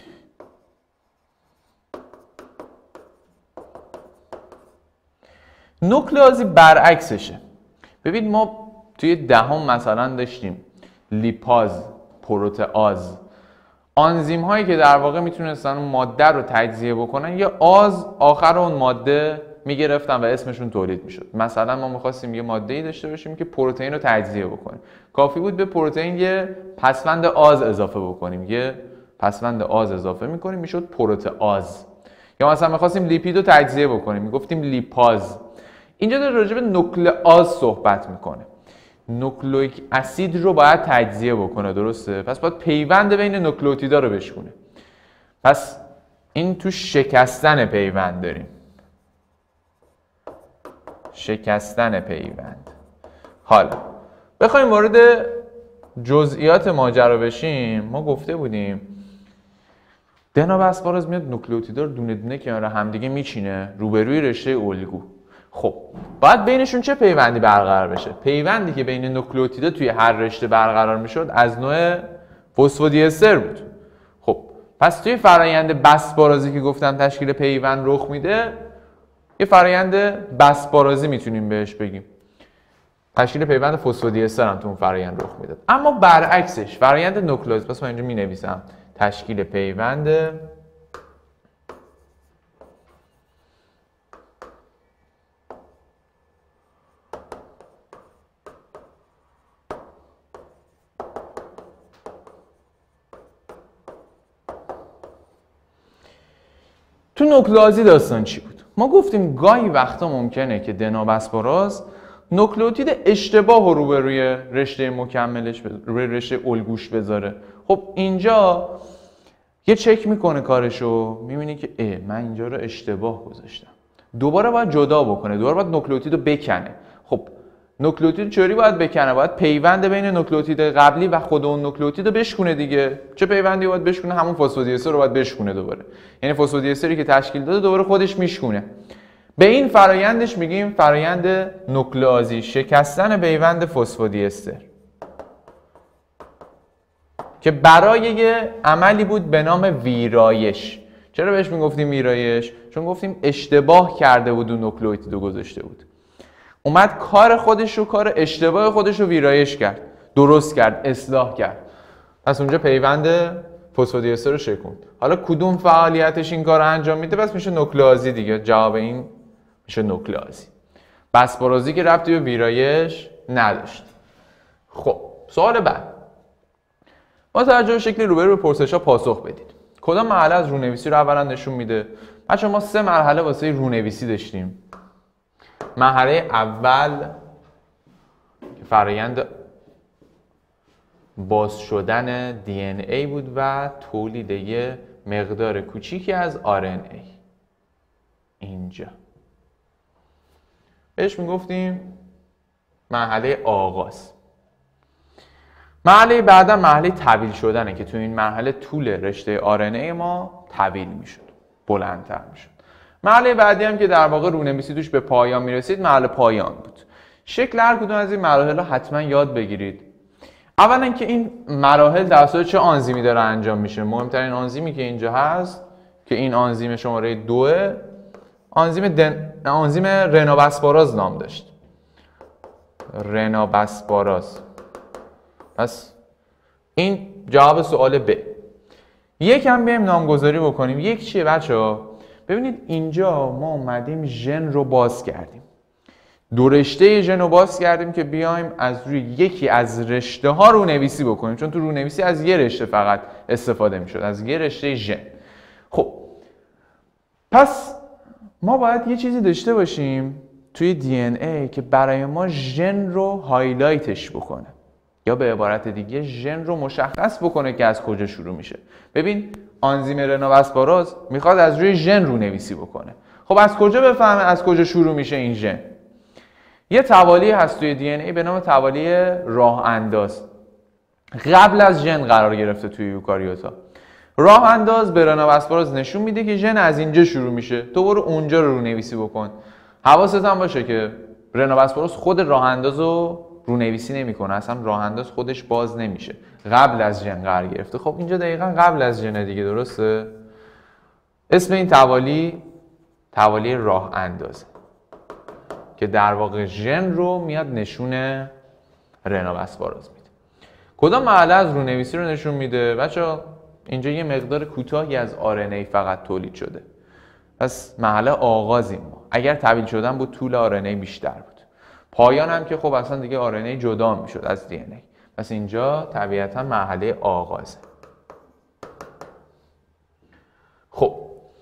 نوکلئازی برعکسشه. ببین ما توی دهم مثلا داشتیم لیپاز، پروتئاز، آنزیم هایی که در واقع میتونستن اون ماده رو تجزیه بکنن، یه آز آخر اون ماده میگرفتن و اسمشون تولید میشد. مثلا ما میخواستیم یه ماده‌ای داشته باشیم که پروتئین رو تجزیه بکنیم، کافی بود به پروتئین یه پسوند آز اضافه بکنیم، یه پسوند آز اضافه میکنیم میشد پروتئاز. یا مثلا میخواستیم لیپید رو تجزیه بکنیم میگفتیم لیپاز. اینجا داره راجع به نوکلئاز صحبت میکنه. نوکلئیک اسید رو باید تجزیه بکنه، درسته؟ پس باید پیوند بین نوکلئوتیدا رو بشکونه. پس این تو شکستن پیوند داریم، شکستن پیوند. حالا بخوایم وارد جزئیات ماجرا بشیم، ما گفته بودیم دنابسپاراز میاد نوکلئوتیدا رو دونه دونه کنار همدیگه میچینه روبروی رشته الگو. خب باید بینشون چه پیوندی برقرار بشه؟ پیوندی که بین نوکلئوتیدا توی هر رشته برقرار میشد از نوع فسفودی استر بود. خب پس توی فرآیند بسپارازی که گفتم تشکیل پیوند رخ میده، یه فرآیند بسپارازی میتونیم بهش بگیم. تشکیل پیوند فسفودی استر هم تو اون فرآیند رخ میداد. اما برعکسش فرآیند نوکلئاز، پس من اینجا مینویسم تشکیل پیوند تو نوکلئازی داستان چی بود؟ ما گفتیم گاهی وقتا ممکنه که دنابسپاراز نوکلئوتید اشتباه رو به روی رشته مکملش روی رشته الگوش بذاره. خب اینجا یه چک میکنه کارشو، میبینی که اه من اینجا رو اشتباه گذاشتم، دوباره باید جدا بکنه، دوباره باید نوکلئوتید رو بکنه. خب نوکلئوتید چوری باید بکنه؟ باید پیوند بین نوکلئوتید قبلی و خود اون نوکلئوتید رو بشکونه دیگه. چه پیوندی باید بشکونه؟ همون فسفودیستر رو باید بشکونه دوباره. یعنی فسفودیستری که تشکیل داده دوباره خودش میشکونه. به این فرایندش میگیم فرایند نوکلئازی، شکستن پیوند فسفودیستر، که برای یه عملی بود به نام ویرایش. چرا بهش میگفتیم ویرایش؟ چون گفتیم اشتباه کرده بود و نوکلئوتید رو گذاشته بود، اومد کار خودش رو، کار اشتباه خودش رو ویرایش کرد، درست کرد، اصلاح کرد. پس اونجا پیوند فسفودیستر رو شکوند. حالا کدوم فعالیتش این کار رو انجام میده؟ پس میشه نوکلئازی دیگه. جواب این میشه نوکلئازی. بسپارازی که ربطی به ویرایش نداشت. خب سوال بعد، با توجه به شکل روبرو به پرسش‌ها پاسخ بدید. کدام مرحله از رونویسی رو اولا نشون میده؟ بچه‌ها ما سه مرحله واسه رونویسی داشتیم. مرحله اول که فرآیند باز شدن دی ان ای بود و تولید یه مقدار کوچیکی از آر ان ای. اینجا بهش میگفتیم مرحله آغاز. مرحله بعدا مرحله طویل شدنه که تو این مرحله طول رشته آر ان ای ما طویل میشد، بلندتر میشد. مرحله بعدی هم که در واقع رونویسی توش به پایان میرسید مرحله پایان بود. شکل هر کدوم از این مراحل رو حتما یاد بگیرید. اولا که این مراحل توسط چه آنزیمی داره انجام میشه؟ مهمترین آنزیمی که اینجا هست که این آنزیم شماره دوه، آنزیم دن... آنزیم رنابسپاراز نام داشت. رنابسپاراز. پس این جواب سوال ب. یکم بیایم نامگذاری بکنیم. یک چیه بچه‌ها؟ ببینید اینجا ما اومدیم ژن رو باز کردیم. دو رشته ژن رو باز کردیم که بیایم از روی یکی از رشته ها رونویسی بکنیم، چون تو رونویسی از یه رشته فقط استفاده میشد، از یه رشته ژن. خب پس ما باید یه چیزی داشته باشیم توی دی ان ای که برای ما ژن رو هایلایتش بکنه، یا به عبارت دیگه ژن رو مشخص بکنه که از کجا شروع میشه. ببین آنزیم رنابسپاراز میخواد از روی ژن رونویسی بکنه. خب از کجا بفهمه از کجا شروع میشه این ژن؟ یه توالی هست توی دی ان ای به نام توالی راه انداز. قبل از ژن قرار گرفته توی یوکاریوتا. راه انداز به رنابسپاراز نشون میده که ژن از اینجا شروع میشه، تو برو اونجا رو رونویسی بکن. حواست هم باشه که رنابسپاراز خود راه انداز رو رونویسی نمیکنه، اصلا راه انداز خودش باز نمیشه، قبل از ژن قرار گرفته. خب اینجا دقیقاً قبل از ژن دیگه، درسته؟ اسم این توالی توالی راه انداز که در واقع ژن رو میاد نشون رنابسپاراز میده. کدام مرحله از رونویسی رو نشون میده؟ بچه‌ها اینجا یه مقدار کوتاهی از آر ان ای فقط تولید شده، پس مرحله آغازیم ما. اگر طویل شدن بود طول آر ان ای بیشتر بود. پایان هم که خب اصلا دیگه آر ان ای جدا میشد از دی ان ای. پس اینجا طبیعتا مرحله آغازه. خب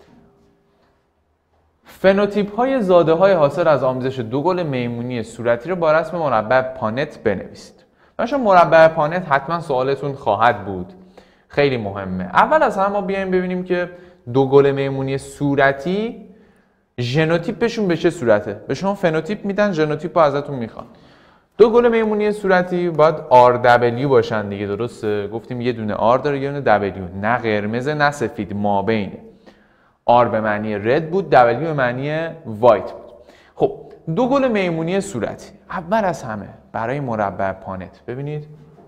فنوتیپ های زاده های حاصل از آمیزش دو گل میمونی صورتی رو با رسم مربع پانت بنویسید. بچه‌ها مربع پانت حتما سوالتون خواهد بود، خیلی مهمه. اول از همه ما بیایم ببینیم که دو گل میمونی صورتی ژنوتیپشون به چه صورته. به شما فنوتیپ میدن، ژنوتیپ رو ازتون میخوان. دو گل میمونی صورتی باید آر دبلیو باشن دیگه، درسته؟ گفتیم یه دونه آر داره یه دونه دبلیو، نه قرمز نه سفید، مابینه. آر به معنی رد بود، دبلیو به معنی وایت بود. خب دو گل میمونی صورتی. اول از همه برای مربع پانت ببینید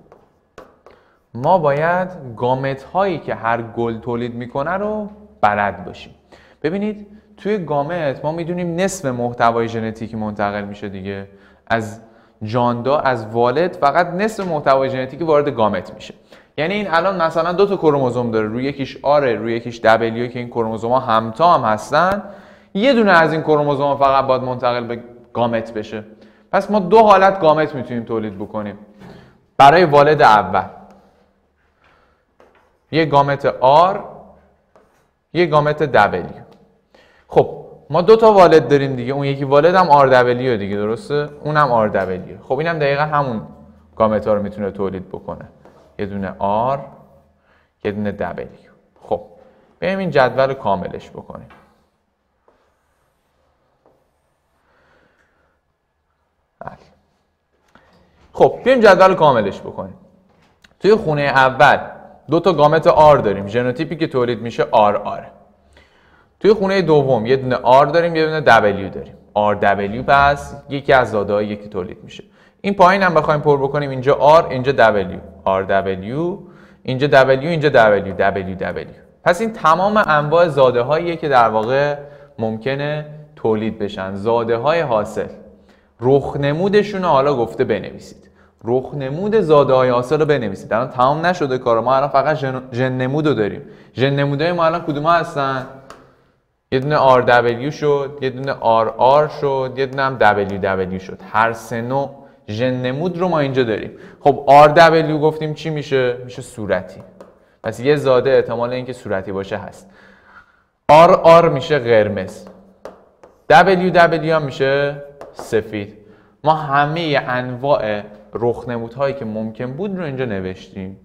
ما باید گامت هایی که هر گل تولید میکنه رو بلد باشیم. ببینید توی گامت ما میدونیم نصف محتوای ژنتیکی منتقل میشه دیگه، از جاندا از والد فقط نصف محتوای ژنتیکی وارد گامت میشه. یعنی این الان مثلا دو تا کروموزوم داره، روی یکیش آر، روی یکیش دبلیو که این کروموزوم‌ها همتا هم هستن، یه دونه از این کروموزوم‌ها فقط باید منتقل به گامت بشه. پس ما دو حالت گامت میتونیم تولید بکنیم برای والد اول، یه گامت آر، یه گامت دبلیو. خب ما دو تا والد داریم دیگه، اون یکی والد هم آر دبلیو دیگه، درسته؟ اونم آر دبلیو. خب اینم دقیقاً همون گامت ها رو میتونه تولید بکنه، یه دونه آر، یه دونه دبلیو. خب بیایم این جدول رو کاملش بکنیم. خب بیایم جدول کاملش بکنیم. توی خونه اول دو تا گامت آر داریم، ژنوتیپی که تولید میشه آر آر. توی خونه دوم یه دونه آر داریم، یه دونه دبلیو داریم. آر دبلیو پس یکی از زاده‌هایی که تولید میشه. این پایین هم بخوایم پر بکنیم، اینجا آر، اینجا دبلیو، آر دبلیو، اینجا دبلیو، اینجا دبلیو، دبلیو دبلیو. پس این تمام انواع زاده‌هاییه که در واقع ممکنه تولید بشن. زاده‌های حاصل. رخنمودشون رو حالا گفته بنویسید. رخنمود زاده‌های حاصل رو بنویسید. الان تمام نشده کار ما، الان فقط ژن نمود رو داریم. ژن نمودهای ما الان کدوم هستن؟ یه دونه آر دبلیو شد، یه دونه آر آر شد، یه دونه هم دبلیو دبلیو شد. هر سه نوع ژن نمود رو ما اینجا داریم. خب آر دبلیو گفتیم چی میشه؟ میشه صورتی. پس یه زاده احتمال اینکه صورتی باشه هست. آر آر میشه قرمز. دبلیو دبلیو هم میشه سفید. ما همه انواع رخنمودهایی که ممکن بود رو اینجا نوشتیم.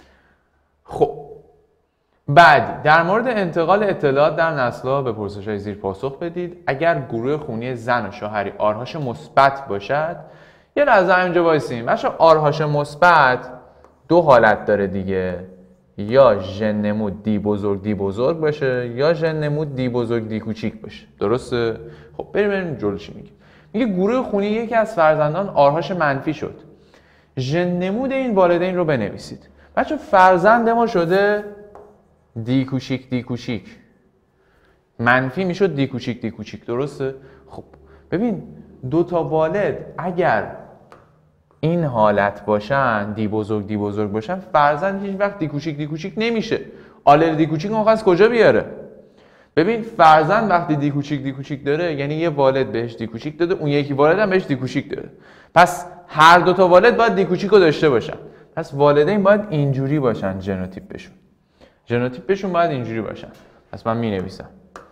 خب بعد در مورد انتقال اطلاعات در نسل‌ها به پرسش‌های زیر پاسخ بدید. اگر گروه خونی زن و شوهری آرهاش مثبت باشد، یه لحظه اینجا وایسیم. بچه‌ها آرهاش مثبت دو حالت داره دیگه، یا ژن نمود دی بزرگ دی بزرگ باشه، یا ژن نمود دی بزرگ دی کوچیک باشه. درسته؟ خب بریم بریم جلو چی میگه. میگه گروه خونی یکی از فرزندان آرهاش منفی شد. ژن نمود این والدین رو بنویسید. بچه فرزند ما شده دی کوچیک دی کوچیک، منفی میشد دی کوچیک دی کوچیک. درسته؟ خب ببین دو تا والد اگر این حالت باشن، دی بزرگ دی بزرگ باشن، فرزند هیچ وقت دی کوچیک دی کوچیک نمیشه. آلل دی کوچیک اون از کجا بیاره؟ ببین فرزند وقتی دی کوچیک دی کوچیک داره یعنی یه والد بهش دی کوچیک داده، اون یکی والد هم بهش دی کوچیک داده. پس هر دو تا والد باید دی کوچیک رو داشته باشن. پس والدین باید اینجوری باشن، ژنوتیپشون. ژنوتیپشون باید اینجوری باشن. پس من می‌نویسم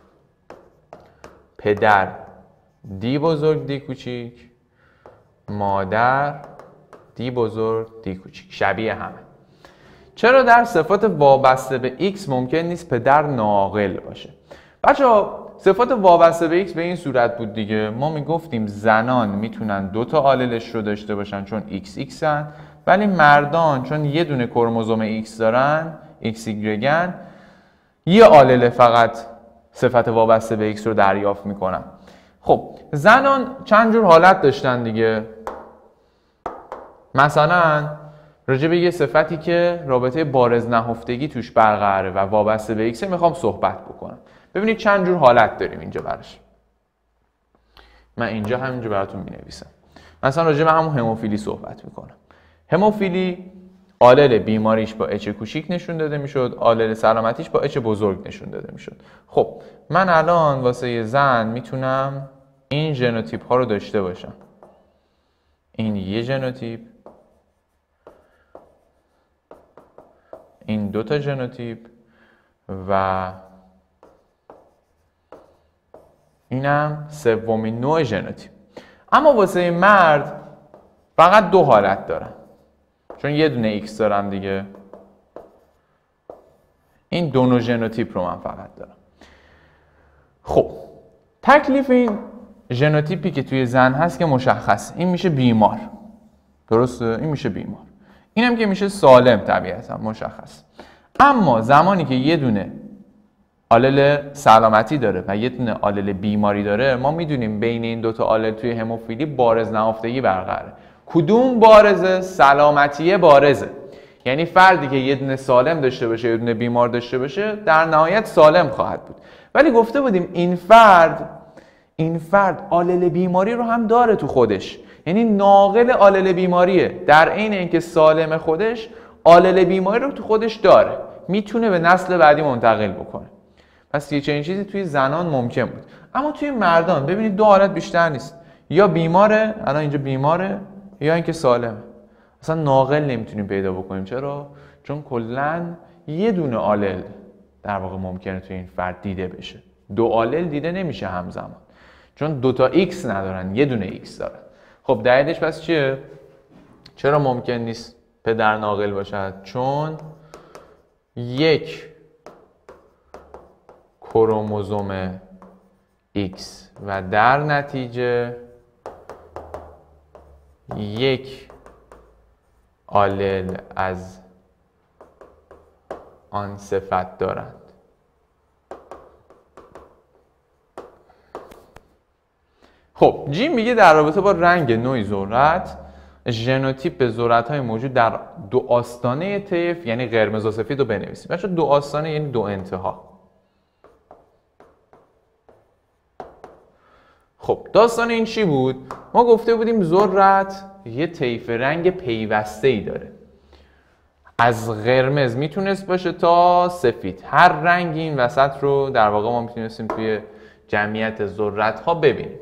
پدر دی بزرگ دی کوچیک، مادر دی بزرگ دی کوچیک، شبیه همه. چرا در صفات وابسته به x ممکن نیست پدر ناقل باشه؟ بچه‌ها صفات وابسته به x به این صورت بود دیگه. ما میگفتیم زنان میتونن دو تا آللش رو داشته باشن چون ایکس ایکس هن، ولی مردان چون یه دونه کروموزوم X دارن، ایکس ایگرگن، یه آلل فقط صفت وابسته به X رو دریافت میکنن. خب زنان چند جور حالت داشتن دیگه. مثلا راجع به یه صفتی که رابطه بارز نهفتگی توش برقراره و وابسته به X میخوام صحبت بکنم. ببینید چند جور حالت داریم اینجا براش. من اینجا همینجا براتون مینویسم. مثلا راجع به همون هموفیلی صحبت میکنم. هموفیلی آلل بیماریش با اچ کوچیک نشون داده میشد، آلل سلامتیش با اچ بزرگ نشون داده میشد. خب من الان واسه یه زن میتونم این ژنوتیپ ها رو داشته باشم. این یه ژنوتیپ، این دو تا ژنوتیپ و اینم سومین نوع ژنوتیپ. اما واسه مرد فقط دو حالت دارم چون یه دونه ایکس دارم دیگه. این دو نوع ژنوتیپ رو من فقط دارم. خب تکلیف این ژنوتیپی که توی زن هست که مشخصه، این میشه بیمار. درسته؟ این میشه بیمار. اینم که میشه سالم طبیعتا مشخص. اما زمانی که یه دونه آلل سلامتی داره و یه دونه آلل بیماری داره، ما میدونیم بین این دوتا آلل توی هموفیلی بارز نهفتگی برقراره. کدوم بارزه؟ سلامتیه بارزه. یعنی فردی که یه دونه سالم داشته باشه یه دونه بیمار داشته باشه در نهایت سالم خواهد بود. ولی گفته بودیم این فرد این فرد آلل بیماری رو هم داره تو خودش، یعنی ناقل آلل بیماریه، در عین اینکه سالم خودش آلل بیماری رو تو خودش داره، میتونه به نسل بعدی منتقل بکنه. پس یه چنین چیزی توی زنان ممکن بود. اما توی مردان ببینید دو حالت بیشتر نیست، یا بیماره، الان اینجا بیماره، یا اینکه سالمه. اصلا ناقل نمیتونیم پیدا بکنیم. چرا؟ چون کلاً یه دونه آلل در واقع ممکنه توی این فرد دیده بشه. دو آلل دیده نمیشه همزمان، چون دو تا ایکس ندارن، یه دونه ایکس دارن. خب دلیلش پس چیه؟ چرا ممکن نیست پدر ناقل باشد؟ چون یک کروموزوم X و در نتیجه یک آلل از آن صفت دارند. خب جیم میگه در رابطه با رنگ نوع ذرت، ژنوتیپ ذرت‌های موجود در دو آستانه طیف یعنی قرمز و سفید رو بنویسیم. بچه دو آستانه یعنی دو انتها. خب داستان این چی بود؟ ما گفته بودیم ذرت یه طیف رنگ پیوسته‌ای داره. از قرمز میتونست باشه تا سفید. هر رنگی این وسط رو در واقع ما میتونستیم توی جمعیت ذرت‌ها ببینیم.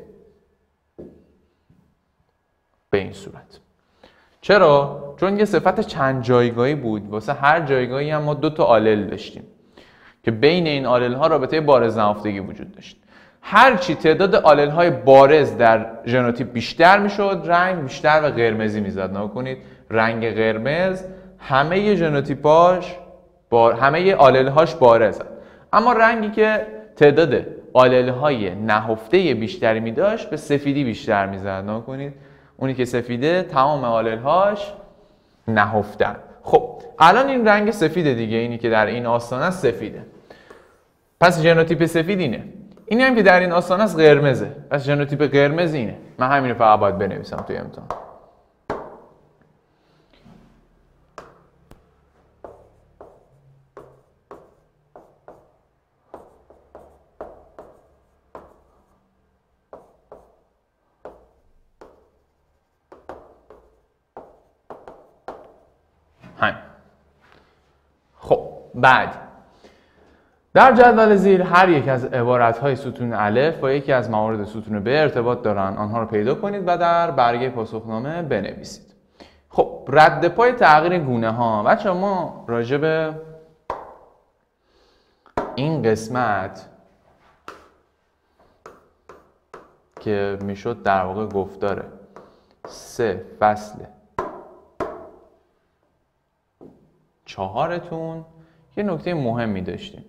به این صورت. چرا؟ چون یه صفت چند جایگاهی بود. واسه هر جایگاهی هم ما دو تا آلل داشتیم که بین این آلل ها رابطه بارز نهفتگی وجود داشت. هر چی تعداد آلل های بارز در ژنوتیپ بیشتر میشد، رنگ بیشتر و قرمزی میزد. نگاه کنید رنگ قرمز همه ژنوتیپاش بار... همه آلل هاش بارزن. اما رنگی که تعداد آلل های نهفته بیشتری می داشت به سفیدی بیشتر میزد. نگاه کنید اونی که سفیده تمام آلل هاش نهفتن. خب الان این رنگ سفیده دیگه، اینی که در این آستانه است سفیده. پس ژنوتیپ سفید اینه. اینی هم که در این آستانه است قرمزه. پس ژنوتیپ قرمز اینه. من همین رو فقط باید بنویسم توی امتحان. خب بعد در جدول زیر هر یک از عبارت‌های ستون الف با یکی از موارد ستون ب ارتباط دارن. آنها رو پیدا کنید و در برگه پاسخنامه بنویسید. خب رد پای تغییر گونه ها. بچه‌ها ما راجع به این قسمت که میشد در واقع گفتاره سه فصل چهارتون یه نکته مهمی داشتیم.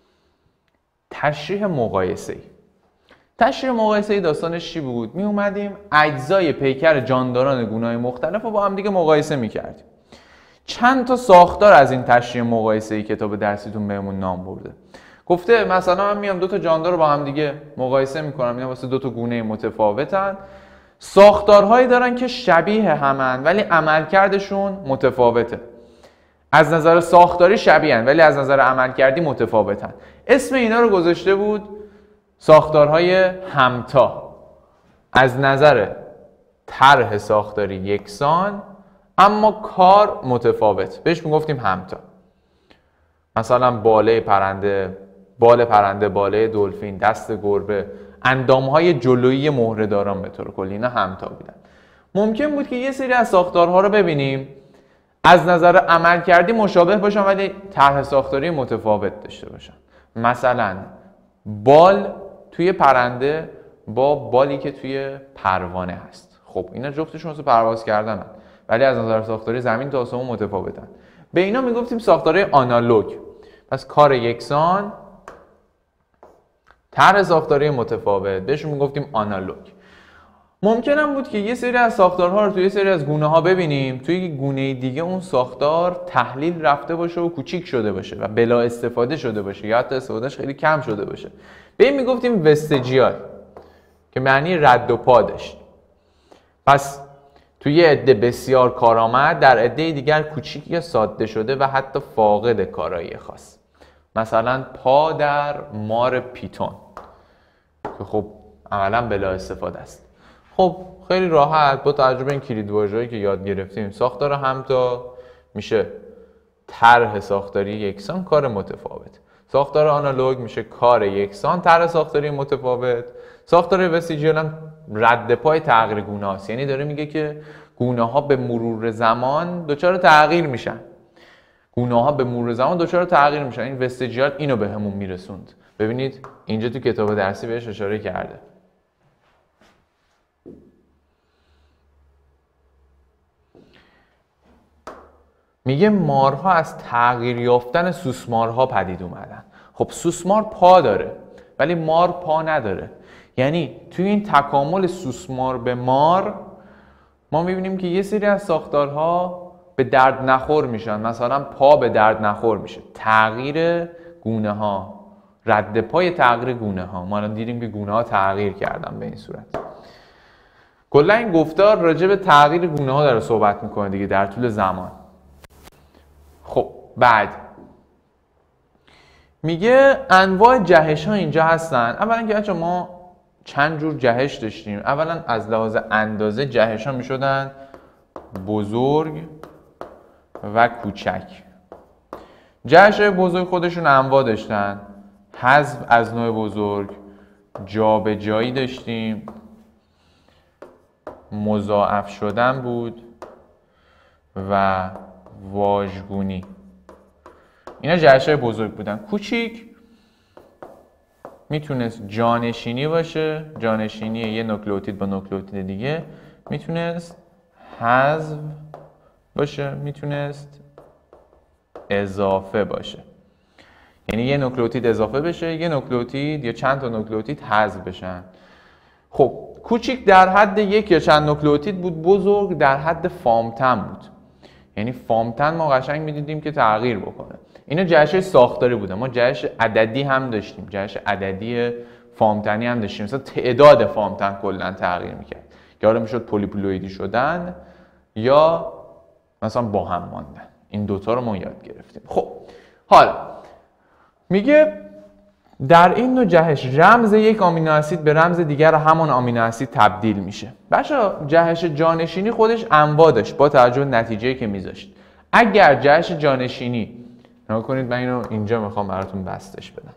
تشریح مقایسه‌ای. تشریح مقایسه‌ای داستانش چی بود؟ می اومدیم اجزای پیکر جانداران گونه‌های مختلف رو با هم دیگه مقایسه می‌کردیم. چند تا ساختار از این تشریح مقایسه‌ای کتاب درسیتون بهمون نام برده. گفته مثلا من میام دو تا جاندار رو با هم دیگه مقایسه می‌کنم، اینا واسه دو تا گونه متفاوتن. ساختارهایی دارن که شبیه همن ولی عملکردشون متفاوته. از نظر ساختاری شبیهن ولی از نظر عملکردی متفاوتن. اسم اینا رو گذاشته بود ساختارهای همتا. از نظر طرح ساختاری یکسان اما کار متفاوت، بهش میگفتیم همتا. مثلا باله پرنده، بال پرنده، باله دلفین، دست گربه، اندامهای جلویی مهره‌داران به طور کلی اینا همتا بودن. ممکن بود که یه سری از ساختارها رو ببینیم از نظر عملکردی مشابه باشن ولی طرح ساختاری متفاوت داشته باشن. مثلا بال توی پرنده با بالی که توی پروانه هست. خب اینا جفتشون واسه پرواز کردنن ولی از نظر ساختاری زمین تا آسمون متفاوتن. به اینا میگفتیم ساختاری آنالوگ. پس کار یکسان، طرح ساختاری متفاوت، بهشون میگفتیم آنالوگ. ممکن هم بود که یه سری از ساختارها رو توی یه سری از گونه ها ببینیم، توی گونه دیگه اون ساختار تحلیل رفته باشه و کوچیک شده باشه و بلا استفاده شده باشه یا حتی استفادهش خیلی کم شده باشه. به این میگفتیم وستجیال که معنی رد و پا داشت. پس توی یه عده بسیار کارآمد، در عده دیگر کوچیک یا ساده شده و حتی فاقد کارایی خاص. مثلا پا در مار پیتون که خب عملا بلا استفاده است. خب خیلی راحت با توجه به این کلیدواژه‌ای که یاد گرفتیم ساختار همتا میشه طرح ساختاری یکسان کار متفاوت. ساختار آنالوگ میشه کار یکسان طرح ساختاری متفاوت. ساختار وستیجیال هم رد پای تغییر گونه است، یعنی داره میگه که گونه ها به مرور زمان دچار تغییر میشن. گونه ها به مرور زمان دچار تغییر میشن. این وستیجیال اینو بهمون میرسوند. ببینید اینجا تو کتاب درسی بهش اشاره کرده. میگه مارها از تغییر یافتن سوسمارها پدید اومدن. خب سوسمار پا داره ولی مار پا نداره. یعنی توی این تکامل سوسمار به مار ما میبینیم که یه سری از ساختارها به درد نخور میشن، مثلا پا به درد نخور میشه، تغییر گونه ها، رد پای تغییر گونه ها. ما الان دیدیم که گونه ها تغییر کردن به این صورت. کلا این گفتار راجع به تغییر گونه ها داره صحبت میکنه دیگه در طول زمان. خب بعد میگه انواع جهش ها اینجا هستن. اولا که بچه ما چند جور جهش داشتیم. اولا از لحاظ اندازه جهش ها میشدن بزرگ و کوچک. جهش های بزرگ خودشون انواع داشتن، حذف از نوع بزرگ، جابجایی داشتیم، مضاعف شدن بود و واژگونی. اینا جهش های بزرگ بودن. کوچیک میتونست جانشینی باشه، جانشینی یه نوکلئوتید با نوکلئوتید دیگه، میتونست حذف باشه، میتونست اضافه باشه. یعنی یه نوکلئوتید اضافه بشه، یه نوکلئوتید یا چند تا نوکلئوتید حذف بشن. خب کوچیک در حد یک یا چند نوکلئوتید بود، بزرگ در حد فامتن بود. یعنی فامتن ما قشنگ میدیدیم که تغییر بکنه. اینا جهش ساختاری بودن. ما جهش عددی هم داشتیم، جهش عددی فامتنی هم داشتیم. مثلا تعداد فامتن کلا تغییر میکرد که حالا میشد پلیپلویدی شدن یا مثلا با هم ماندن. این دوتا رو ما یاد گرفتیم. خب حالا میگه در این نوع جهش رمز یک آمینو اسید به رمز دیگر همون آمینو اسید تبدیل میشه. بچه‌ها جهش جانشینی خودش انواع داشت با توجه به نتیجه‌ای که میذاشت. اگر جهش جانشینی نگاه کنید، من اینو اینجا میخوام براتون بستش بدم.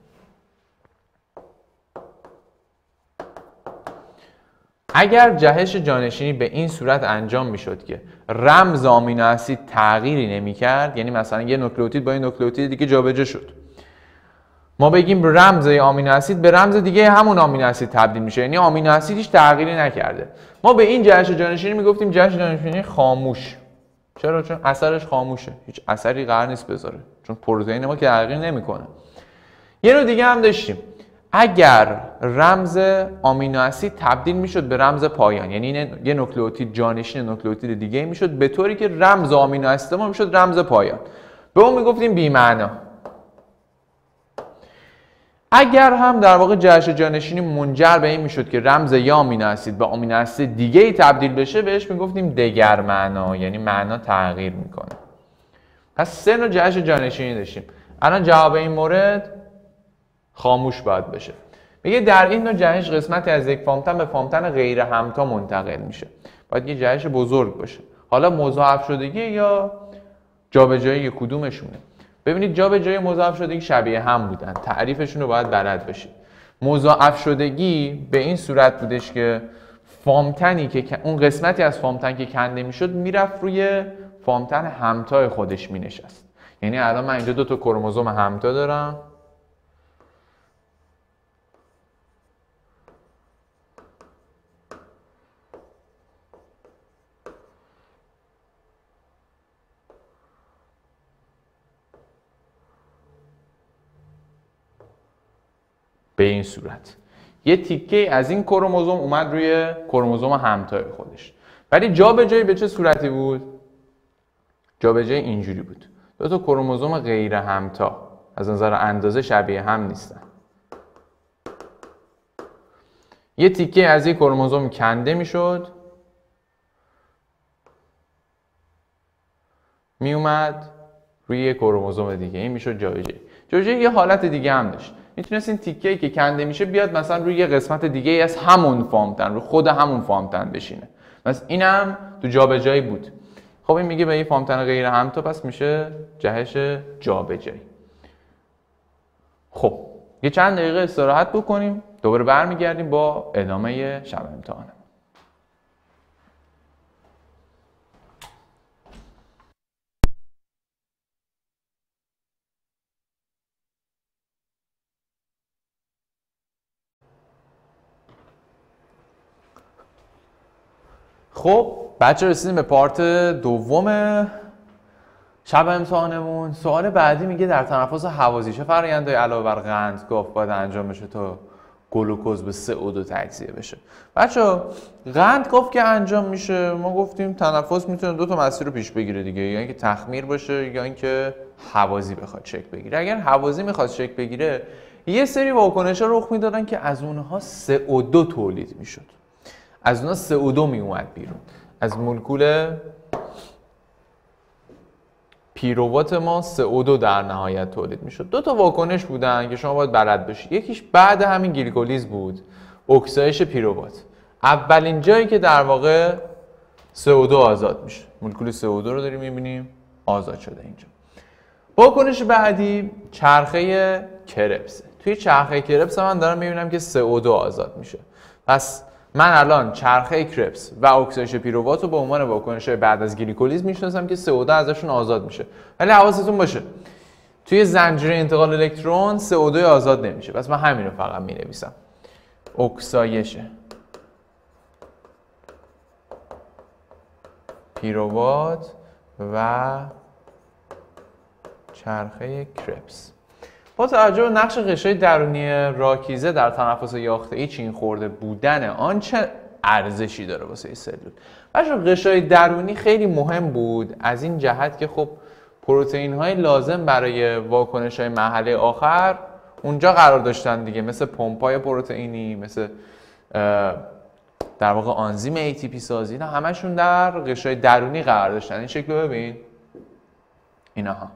اگر جهش جانشینی به این صورت انجام میشد که رمز آمینو اسید تغییری نمیکرد، یعنی مثلا یه نوکلئوتید با این نوکلئوتید دیگه جابجا شد، ما بگیم رمز آمینو اسید به رمز دیگه همون آمینو اسید تبدیل میشه، یعنی آمینو اسید هیچ تغییری نکرده، ما به این جهش جانشینی میگفتیم جهش جانشینی خاموش. چرا؟ چون اثرش خاموشه، هیچ اثری قرار نیست بذاره، چون پروتئین ما که تغییر نمیکنه. یه نوع دیگه هم داشتیم، اگر رمز آمینو اسید تبدیل میشد به رمز پایان، یعنی یه نوکلئوتید جانشین نوکلئوتید دیگه میشد به طوری که رمز آمینو اسید ما میشد رمز پایان، به اون میگفتیم بی معنا. اگر هم در واقع جهش جانشینی منجر به این میشد که رمز یا آمینو اسید به آمینو اسید دیگه ای تبدیل بشه، بهش میگفتیم دگر معنا، یعنی معنا تغییر میکنه. پس سه نوع جهش جانشینی داشتیم. الان جواب این مورد خاموش باید بشه. میگه در این نوع جهش قسمتی از یک فامتن به فامتن غیر همتا منتقل میشه. باید یه جهش بزرگ باشه. حالا مضاعف شدگی یا جابجایی کدومشونه؟ ببینید جابجایی مضاعف شدگی شبیه هم بودن، تعریفشون رو باید بلد باشید. مضاعف شدگی به این صورت بودش که فامتنی که اون قسمتی از فامتن که کنده میشد میرفت روی فامتن همتای خودش مینشست. یعنی الان من اینجا دو تا کروموزوم همتا دارم، به این صورت یه تیکه از این کروموزوم اومد روی کروموزوم همتای خودش. ولی جابجایی به چه صورتی بود؟ جابجایی اینجوری بود، دو تا کروموزوم غیر همتا از نظر اندازه شبیه هم نیستن. یه تیکه از این کروموزوم کنده میشد، می اومد روی یه کروموزوم دیگه، این میشد جابجایی. جابجایی یه حالت دیگه هم داشت، میتونست این تیکه‌ای که کنده میشه بیاد مثلا روی یه قسمت دیگه ای از همون فامتن، روی خود همون فامتن بشینه. مثلا اینم تو جابجایی بود. خب این میگه به این فامتن غیر همتا پس میشه جهش جابجایی. خب یه چند دقیقه استراحت بکنیم، دوباره برمیگردیم با ادامه شب امتحان. خب بچه رسیدیم به پارت دوم شب امتحانمون. سوال بعدی میگه در تنفس هوازی چه فرآیندهای علاوه بر قند گفت باید انجام بشه تا گلوکوز به سه او دو تجزیه بشه. بچه‌ها قند گفت که انجام میشه، ما گفتیم تنفس میتونه دو تا مسیر رو پیش بگیره دیگه، یا اینکه تخمیر باشه یا اینکه هوازی بخواد شکل بگیره. اگر هوازی میخواد شکل بگیره یه سری واکنش‌ها رخ میدادن که از اونها سه او دو تولید میشد، از اونها سه او دو میومد بیرون، از مولکول پیروات ما سه او دو در نهایت تولید میشد. دو تا واکنش بودن که شما باید بلد باشید. یکیش بعد همین گلیکولیز بود، اکسایش پیروات. اولین جایی که در واقع سه او دو آزاد میشه، مولکول سه او دو رو داریم میبینیم آزاد شده اینجا. واکنش بعدی چرخه کربسه. توی چرخه کربس من دارم میبینم که سه او دو آزاد میشه. پس من الان چرخه کربس و اکسایش پیروات رو به عنوان واکنش‌های بعد از گلیکولیز میشناسم که سه او دو ازشون آزاد میشه. ولی حواستون باشه توی زنجیره انتقال الکترون سه او دو آزاد نمیشه. پس من همین رو فقط مینویسم، اکسایش پیروات و چرخه کربس. با توجه به نقش قشای درونی راکیزه در تنفس یافته‌ای چین خورده بودن آن چه ارزشی داره واسه سلول؟ بچه‌ها قشای درونی خیلی مهم بود از این جهت که خب پروتئین‌های لازم برای واکنش‌های مرحله آخر اونجا قرار داشتن دیگه، مثل پمپ‌های پروتئینی، مثل در واقع آنزیم ای تی پی سازی، اینا همشون در قشای درونی قرار داشتن. این شکل رو ببین، اینها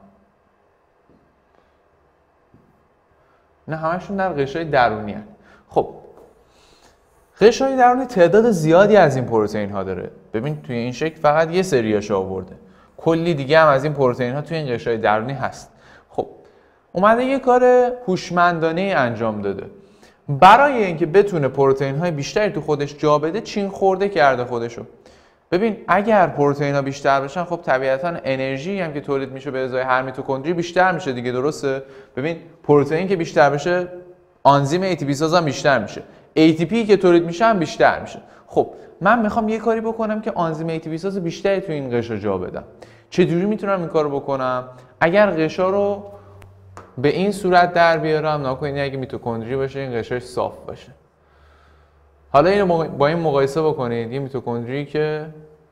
نه همشون در قشای درونی هست. خب قشای درونی تعداد زیادی از این پروتئین ها داره. ببین توی این شکل فقط یه سریاش آورده، کلی دیگه هم از این پروتئین ها توی این قشای درونی هست. خب اومده یه کار هوشمندانه انجام داده. برای اینکه بتونه پروتئین های بیشتری تو خودش جا بده چین خورده کرده خودشو. ببین اگر پروتئین ها بیشتر بشن خب طبیعتا انرژی هم که تولید میشه به ازای هر میتوکندری بیشتر میشه دیگه، درسته؟ ببین پروتئین که بیشتر بشه آنزیم ای تی پی ساز هم بیشتر میشه، ای تی پی که تولید میشه هم بیشتر میشه. خب من میخوام یه کاری بکنم که آنزیم ای تی پی ساز بیشتری تو این قشر جا بدم. چجوری میتونم این کارو بکنم؟ اگر قشا رو به این صورت در بیارم، ناکنید اگه میتوکندری باشه این قشرش صاف باشه. حالا اینو با این مقایسه بکنید، یه میتوکندری که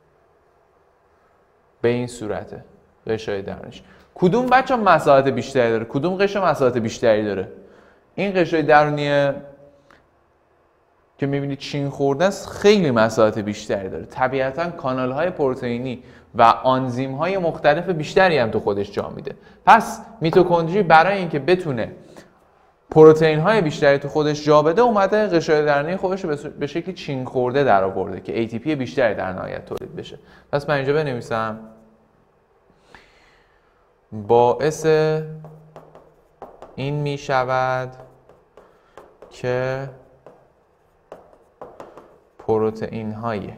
به این صورته قشای درونیش، کدوم بچه مساحت بیشتری داره؟ کدوم قشر مساحت بیشتری داره؟ این قشای درونیه که میبینید چین خورده است خیلی مساحت بیشتری داره. طبیعتا کانال های پروتئینی و آنزیم های مختلف بیشتری هم تو خودش جا میده. پس میتوکندری برای اینکه بتونه پروتئین های بیشتری تو خودش جا بده اومده قشای درونی خودش رو به شکلی چین خورده در آورده که ای تی پی بیشتری در نهایت تولید بشه. پس من اینجا بنویسم باعث این می شود که پروتئین های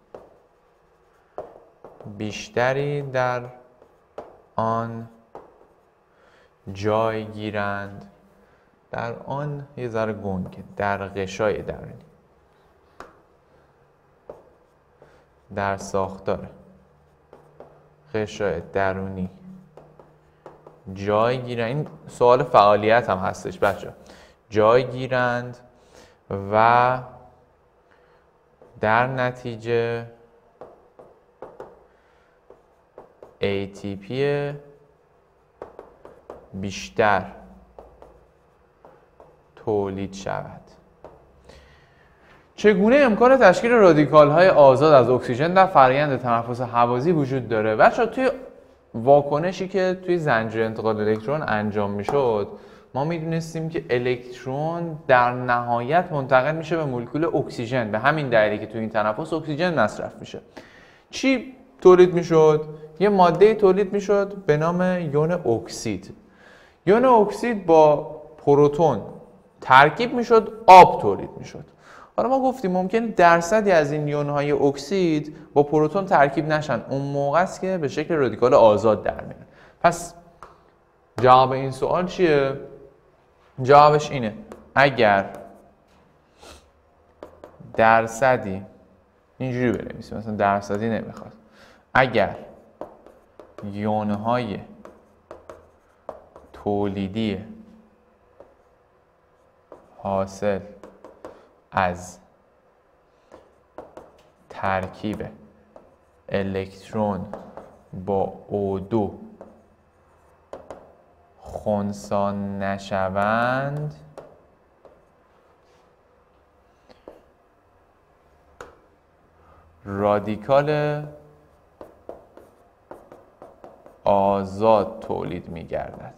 بیشتری در آن جای گیرند، در آن یه ذره گنگه، در قشای درونی، در ساختار قشای درونی جای گیرند. این سوال فعالیت هم هستش بچه، جای گیرند و در نتیجه ای تی پی بیشتر تولید شود. چگونه امکان تشکیل رادیکال های آزاد از اکسیژن در فرآیند تنفس هوازی وجود داره؟ بچه‌ها توی واکنشی که توی زنجیره انتقال الکترون انجام میشد ما میدونستیم که الکترون در نهایت منتقل میشه به مولکول اکسیژن، به همین دلیلی که توی این تنفس اکسیژن مصرف میشه. چی تولید میشد؟ یه ماده تولید میشد به نام یون اکسید. یون اکسید با پروتون ترکیب میشد، آب تولید میشد. حالا ما گفتیم ممکنه درصدی از این یون‌های اکسید با پروتون ترکیب نشن، اون موقع است که به شکل رادیکال آزاد در میاد. پس جواب این سوال چیه؟ جوابش اینه اگر درصدی، اینجوری بنویسیم مثلا درصدی نمیخواد، اگر یون‌های تولیدی حاصل از ترکیب الکترون با او دو خنثی نشوند رادیکال آزاد تولید می گردد.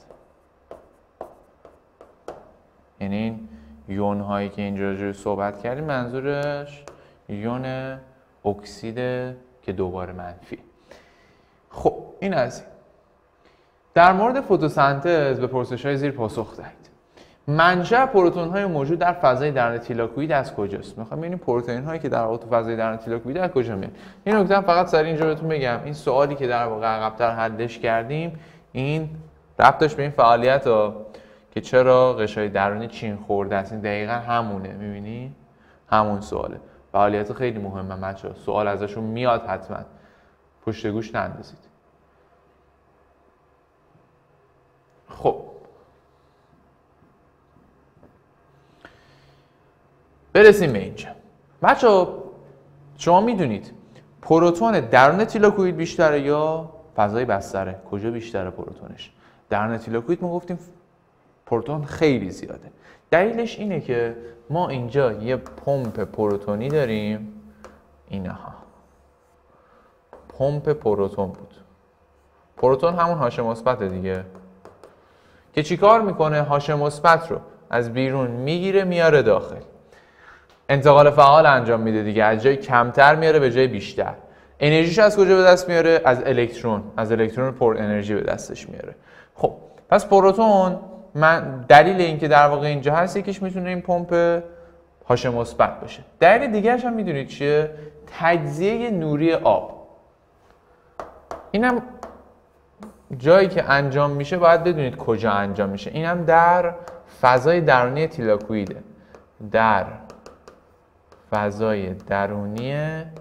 یعنی این یون هایی که اینجا راجعش صحبت کردیم منظورش یون اکسید که دوباره منفی. خب این از این. در مورد فتوسنتز به پرسش های زیر پاسخ دهید. منشأ پروتون های موجود در فضای درون تیلاکوئید از کجاست؟ میخوام ببینیم پروتئین هایی که در واقع تو فضای درون تیلاکوئید از کجا میاد. این نکته فقط سریع اینجا بهتون بگم، این سوالی که در واقع عقب‌تر حلش کردیم این ربطش به این فعالیت ها که چرا قشای درونی چین خورده است، این دقیقاً همونه. میبینی؟ همون سواله. فعالیت خیلی مهمه بچه‌ها، سوال ازشون میاد حتما، پشت گوش نندازید. خب برسیم به اینجا. بچه‌ها شما میدونید پروتون درون تیلاکوئید بیشتره یا فضای بستره؟ کجا بیشتره پروتونش؟ درون تیلاکوئید ما گفتیم پروتون خیلی زیاده. دلیلش اینه که ما اینجا یه پمپ پروتونی داریم، اینها پمپ پروتون بود. پروتون همون هاش مثبت دیگه که چیکار میکنه؟ هاش مثبت رو از بیرون میگیره میاره داخل، انتقال فعال انجام میده دیگه، از جای کمتر میاره به جای بیشتر. انرژیش از کجا به دست میاره؟ از الکترون، از الکترون پر انرژی به دستش میاره. خب پس پروتون من دلیل اینکه در واقع اینجا هست یکیش میتونه این پمپ هاش مثبت باشه. دلیل دیگه‌اش هم میدونید چیه؟ تجزیه نوری آب. اینم جایی که انجام میشه باید بدونید کجا انجام میشه. اینم در فضای درونی تیلاکوئیده، در فضای درونی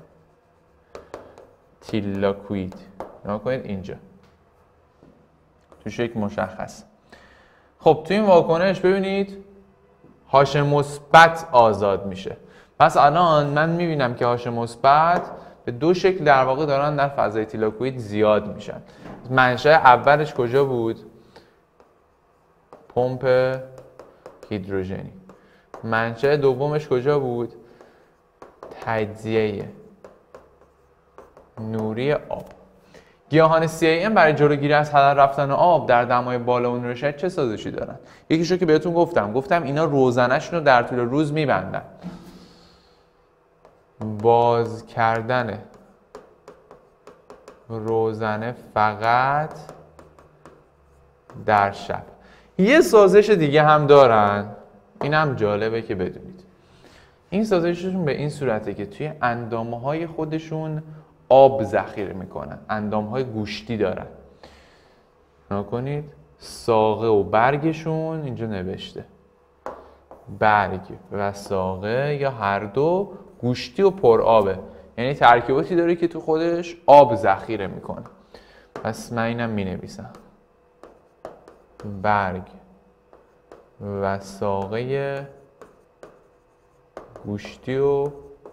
تیلاکوئید. نگاه کنید اینجا تو شکل مشخص. خب تو این واکنش ببینید هاش مثبت آزاد میشه. پس الان من میبینم که هاش مثبت به دو شکل در واقع دارن در فضای تیلاکوئید زیاد میشن. منشأ اولش کجا بود؟ پمپ هیدروژنی. منشأ دومش کجا بود؟ تجزیه نوری آب. گیاهان سی ای ام برای جلوگیری از هدر رفتن آب در دمای بالا و نور شدید چه سازشی دارن؟ یکیشو که بهتون گفتم گفتم اینا روزنه‌شون رو در طول روز میبندن. باز کردن روزنه فقط در شب. یه سازش دیگه هم دارن، این هم جالبه که بدونید. این سازششون به این صورته که توی اندامه‌های خودشون آب ذخیره میکنن. اندامهای گوشتی دارن. نکنید ساقه و برگشون اینجا نوشته، برگ و ساقه یا هر دو گوشتی و پر آبه، یعنی ترکیباتی داره که تو خودش آب ذخیره میکنه. پس من اینم می نویسم، برگ و ساقه گوشتی و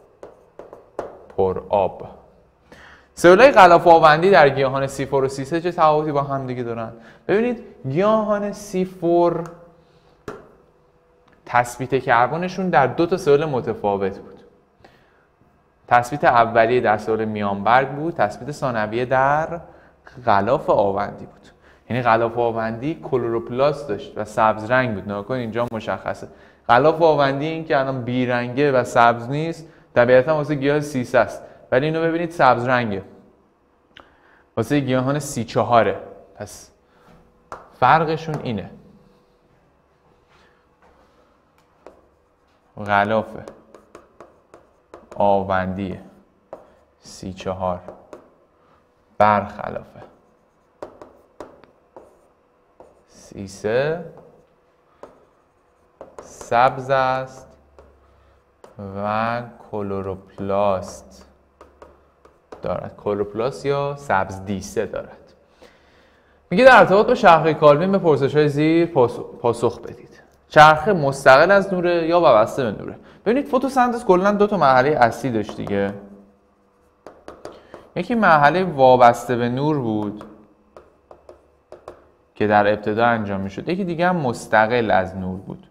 پر آب. سلولای غلاف آوندی در گیاهان سی چهار و سی سه چه تفاوتی با هم دیگه دارن؟ ببینید گیاهان سی چهار تثبیت کربنشون در دو تا سلول متفاوت بود. تثبیت اولیه در سلول میانبرگ بود، تثبیت ثانویه در غلاف آوندی بود. یعنی غلاف آوندی کلروپلاست داشت و سبز رنگ بود. نگاه کنید اینجا مشخصه. غلاف آوندی این که الان بیرنگه و سبز نیست طبیعتا واسه گیاه سی سه است، ولی اینو ببینید سبز رنگه واسه گیاهان سی چهاره. پس فرقشون اینه، غلاف آوندی سی چهار برخلاف سی سه سبز است و کلروپلاست دارد، کلروپلاست یا سبز دیسه دارد. میگه در ارتباط با شرخه کالوین به پرسش‌های زیر پاسخ بدید. چرخه مستقل از نوره یا وابسته به نوره. ببینید فتوسنتز کلا دو تا مرحله اصلی داشت دیگه. یکی مرحله وابسته به نور بود که در ابتدا انجام میشد، یکی دیگه هم مستقل از نور بود.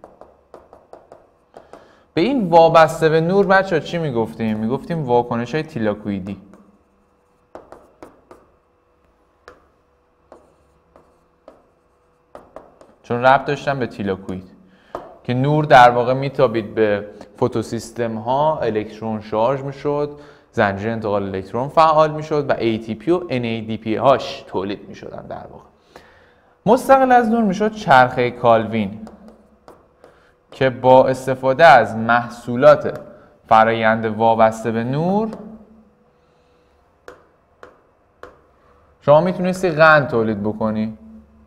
به این وابسته به نور بچه‌ها چی میگفتیم؟ میگفتیم واکنش‌های تیلاکویدی. چون ربط داشتن به تیلاکوید که نور در واقع میتابید به فوتوسیستم ها، الکترون شارژ میشد، زنجیره انتقال الکترون فعال میشد و ای تی پی و ان ای دی پی هاش تولید میشدن. در واقع مستقل از نور میشد چرخه کالوین که با استفاده از محصولات فرایند وابسته به نور شما میتونستی قند تولید بکنی.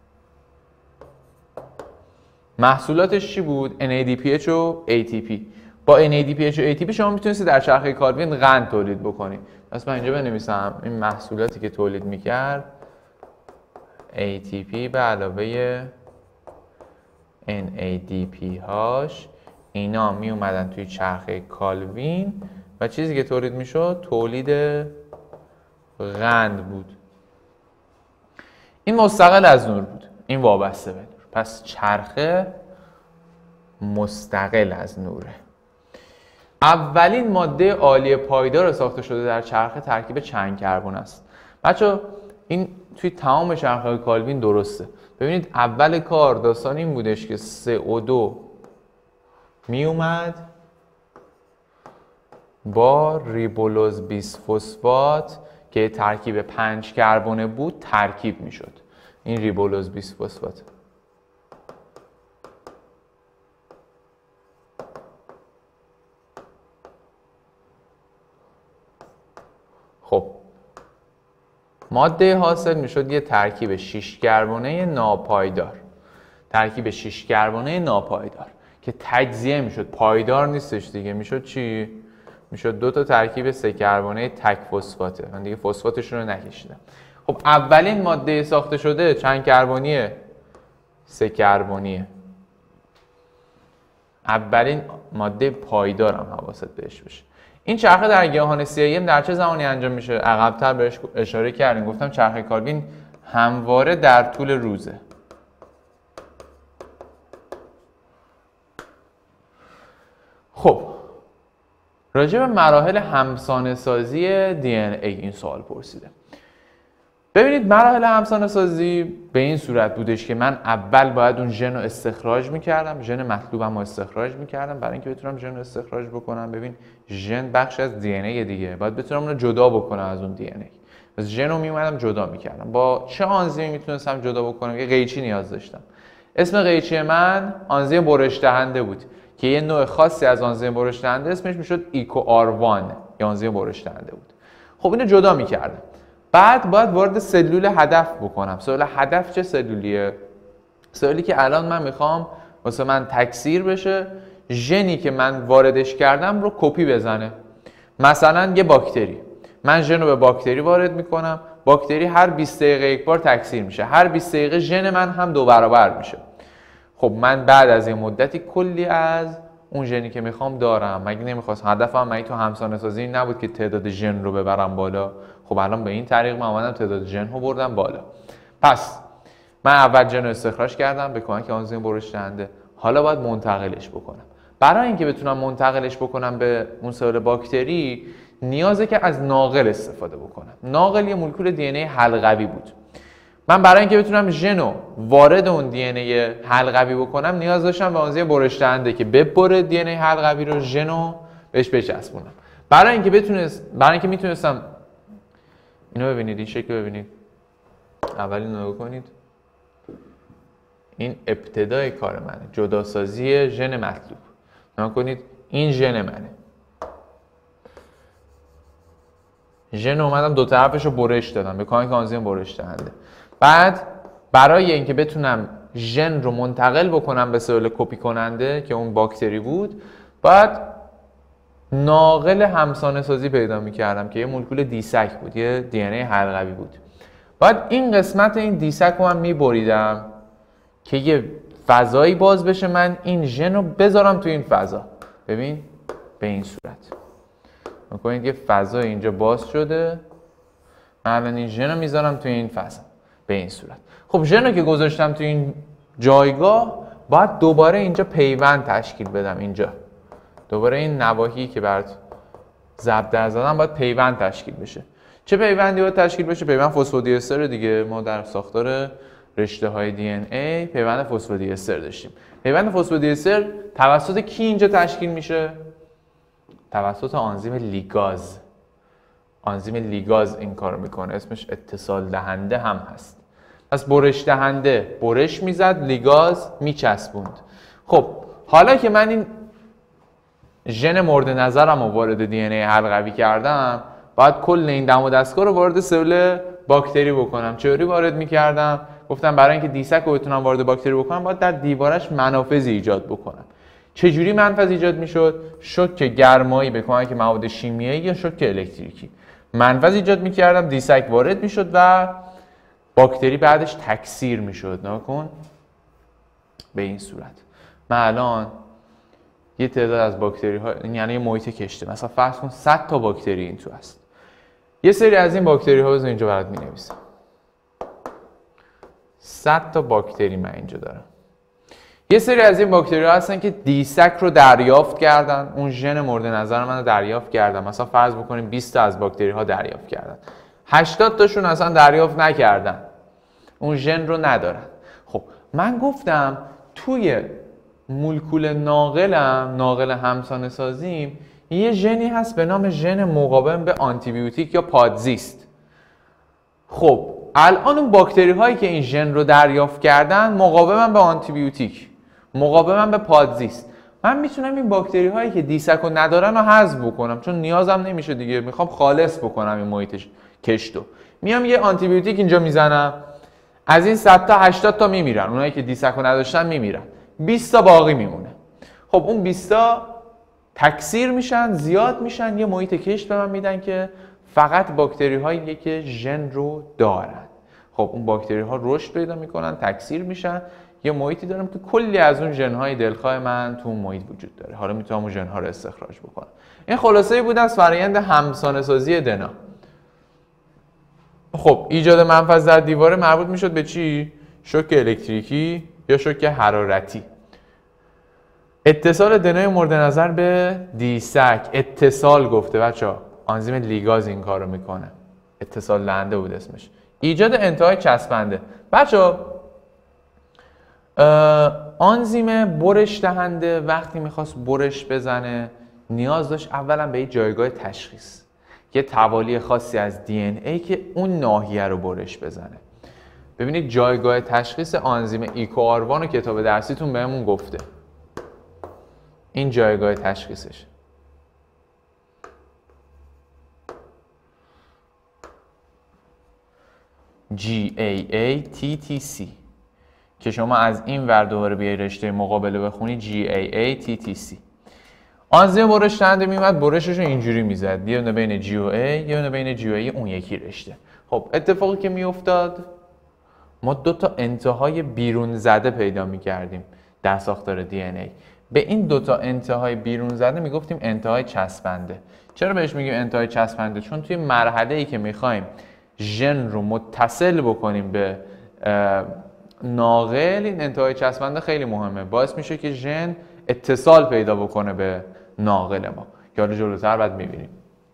محصولاتش چی بود؟ ان ای دی پی اچ و ای تی پی. با ان ای دی پی اچ و ای تی پی شما میتونستی در چرخه کالوین قند تولید بکنی. پس من اینجا بنویسم این محصولاتی که تولید میکرد ای تی پی به علاوه ان ای دی پی هاش، اینا می اومدن توی چرخه کالوین و چیزی که تولید میشد تولید قند بود. این مستقل از نور بود، این وابسته به نور. پس چرخه مستقل از نوره. اولین ماده عالی پایدار ساخته شده در چرخه ترکیب چند کربن است. بچه این توی تمام چرخه کالوین درسته. ببینید اول کار داستان این بودش که سی او دو می اومد با ریبولوز بیس فسفات که ترکیب پنج کربن بود ترکیب می شد. این ریبولوز بیس فسفات. خب ماده حاصل میشد یه ترکیب شش کربنه ناپایدار. ترکیب شش کربنه ناپایدار که تجزیه میشد، پایدار نیستش دیگه. میشد چی؟ میشد دو تا ترکیب سه کربنه تک فسفاته. من دیگه فسفاتشون رو نکشیدم. خب اولین ماده ساخته شده چند کربنیه؟ سه کربنیه. اولین ماده پایدارم حواست بهش باشه. این چرخه در گیاهان سیاه‌ای در چه زمانی انجام میشه؟ عقب‌تر بهش اشاره کردیم. گفتم چرخه کالوین همواره در طول روزه. خب راجع به مراحل همسانه سازی دی ان ای این سوال پرسیده. ببینید مراحل همسانه سازی به این صورت بودش که من اول باید اون ژن رو استخراج میکردم، ژن مطلوبم رو استخراج میکردم. برای اینکه بتونم ژن رو استخراج بکنم، ببین ژن بخش از دی ان ای دیگه، باید بتونم اون رو جدا بکنم از اون دی ان ای. پس ژن رو میومدم جدا میکردم. با چه آنزیمی میتونستم جدا بکنم؟ یه قیچی نیاز داشتم. اسم قیچی من آنزیم برش دهنده بود که یه نوع خاصی از آنزیم برش دهنده اسمش میشد ایکو آر وان یا آنزیم برش دهنده بود. خب اینو جدا میکردم. بعد باید وارد سلول هدف بکنم. سلول هدف چه سلولیه؟ سلولی که الان من میخوام واسه من تکثیر بشه، ژنی که من واردش کردم رو کپی بزنه. مثلا یه باکتری، من ژن رو به باکتری وارد میکنم، باکتری هر بیست دقیقه یک بار تکثیر میشه، هر بیست دقیقه ژن من هم دو برابر میشه. خب من بعد از این مدتی کلی از اون ژنی که میخوام دارم. مگه نمیخواست هدفم مگه تو همسانه سازی نبود که تعداد ژن رو ببرم بالا؟ خب الان به این طریق من اومدم تعداد ژن رو بردم بالا. پس من اول ژن رو استخراج کردم به کمک آنزیم برش دهنده. حالا باید منتقلش بکنم. برای اینکه بتونم منتقلش بکنم به اون سلول باکتری نیازه که از ناقل استفاده بکنم. ناقل یه مولکول دی ان ای حلقوی بود. من برای اینکه بتونم ژن رو وارد اون دی ان ای حلقوی بکنم نیاز داشتم به آنزیم برش دهنده که ببره دی ان ای حلقوی رو، ژن رو بهش بچسبونم. برای اینکه بتونست برای اینکه میتونستم اینو ببینید، این شکل ببینید. اول اینو نگاه کنید. این ابتدای کار منه، جداسازی ژن مطلوب. نگاه کنید این ژن منه. ژن اومدم دو طرفش رو برش دادم به کمک آنزیم برش دهنده. بعد برای اینکه بتونم ژن رو منتقل بکنم به سلول کپی کننده که اون باکتری بود، بعد ناقل همسانه سازی پیدا میکردم که یه مولکول دیسک بود، یه دی ان ای حلقوی بود. بعد این قسمت این دیسک رو من میبریدم که یه فضایی باز بشه من این ژن رو بذارم تو این فضا. ببین به این صورت میکنید یه فضا اینجا باز شده، من الان این ژن رو میذارم تو این فضا به این صورت. خب ژن رو که گذاشتم تو این جایگاه باید دوباره اینجا پیوند تشکیل بدم. اینجا دوباره این نواحی که برات ضرب در زدم باید پیوند تشکیل بشه. چه پیوندی باید تشکیل بشه؟ پیوند فسفودیستر دیگه. ما در ساختار رشته های دی ان ای پیوند فسفودیستر داشتیم. پیوند فسفودیستر توسط کی اینجا تشکیل میشه؟ توسط آنزیم لیگاز. آنزیم لیگاز این کارو میکنه، اسمش اتصال دهنده هم هست. پس برش دهنده برش میزد، لیگاز میچسبوند. خب حالا که من این ژن مورد نظرم رو وارد دی ان ای حلقوی کردم، باید کل این دم و دستگاه رو وارد سلول باکتری بکنم. چطوری وارد میکردم؟ گفتم برای اینکه دیسک رو بتونم وارد باکتری بکنم باید در دیوارش منافذی ایجاد بکنم. چجوری منفذ ایجاد میشد؟ شوک گرمایی به کمک مواد شیمیایی یا شوک الکتریکی. منفذ ایجاد میکردم، دیسک وارد میشد و باکتری بعدش تکثیر میشد. نکن به این صورت. من الان یه تعداد از باکتری ها، یعنی یه محیط کشته، مثلا فرض کن صد تا باکتری این تو هست. یه سری از این باکتری ها بذار اینجا برات مینویسم. صد تا باکتری من اینجا دارم. یه سری از این باکتری ها هستن که دیسک رو دریافت کردن، اون ژن مورد نظر من رو دریافت کردن. مثلا فرض بکنیم بیست تا از باکتری ها دریافت کردن، هشتاد تاشون اصلا دریافت نکردن، اون ژن رو ندارن. خب من گفتم توی مولکول ناقلم، ناقل همسانه سازیم، یه ژنی هست به نام ژن مقاوم به آنتیبیوتیک یا پادزیست. خب الان اون باکتری هایی که این ژن رو دریافت کردن مقاومن به آنتیبیوتیک، مقاومن به پادزیست. من میتونم این باکتری هایی که دیسک رو ندارن رو حذف بکنم، چون نیازم نمیشه دیگه، میخوام خالص بکنم این محیط کشتو. میام یه آنتیبیوتیک اینجا میزنم، از این صد تا هشتاد تا میمیرن، اونایی که دیسک رو نداشتن میمیرن، بیست تا باقی میمونه. خب اون بیست تا تکثیر میشن، زیاد میشن، یه محیط کشت به من میدن که فقط باکتری هایی که ژن رو دارن. خب اون باکتری ها رشد پیدا میکنن، تکثیر میشن، یه محیطی دارم که کلی از اون ژن های دلخواه من تو اون محیط وجود داره. حالا میتونم اون ژن ها رو استخراج بکنم. این خلاصه‌ای بود از فرآیند همسانه سازی دنا. خب ایجاد منفذ در دیواره مربوط میشد به چی؟ شوک الکتریکی یا شوک حرارتی. اتصال دنای مورد نظر به دیسک، اتصال گفته بچه‌ها، آنزیم لیگاز این کارو میکنه. اتصال دهنده بود اسمش. ایجاد انتهای چسبنده. بچه‌ها آنزیم برش دهنده وقتی میخواست برش بزنه نیاز داشت اولا به یه جایگاه تشخیص، یه توالی خاصی از دی ان ای که اون ناحیه رو برش بزنه. ببینید جایگاه تشخیص آنزیم ایکو آروان رو کتاب درسیتون بهمون گفته. این جایگاه تشخیصش. جی ای ای تی تی سی که شما از این ور دوباره بیای رشته مقابله بخونی جی ای ای تی تی سی. آنزیم برش دهنده میومد برشش رو اینجوری میزد، یه دونه بین جی او ای یه دونه بین جی او ای اون یکی رشته. خب اتفاقی که میافتاد ما دو تا انتهای بیرون زده پیدا میکردیم در ساختار دی ان ای. به این دو تا انتهای بیرون زده میگفتیم انتهای چسبنده. چرا بهش میگیم انتهای چسبنده؟ چون توی مرحله ای که میخوایم ژن رو متصل بکنیم به ناقل، این انتهای چسبنده خیلی مهمه، باعث میشه که ژن اتصال پیدا بکنه به ناقل ما که حالا جلوتر بعد میبینیم.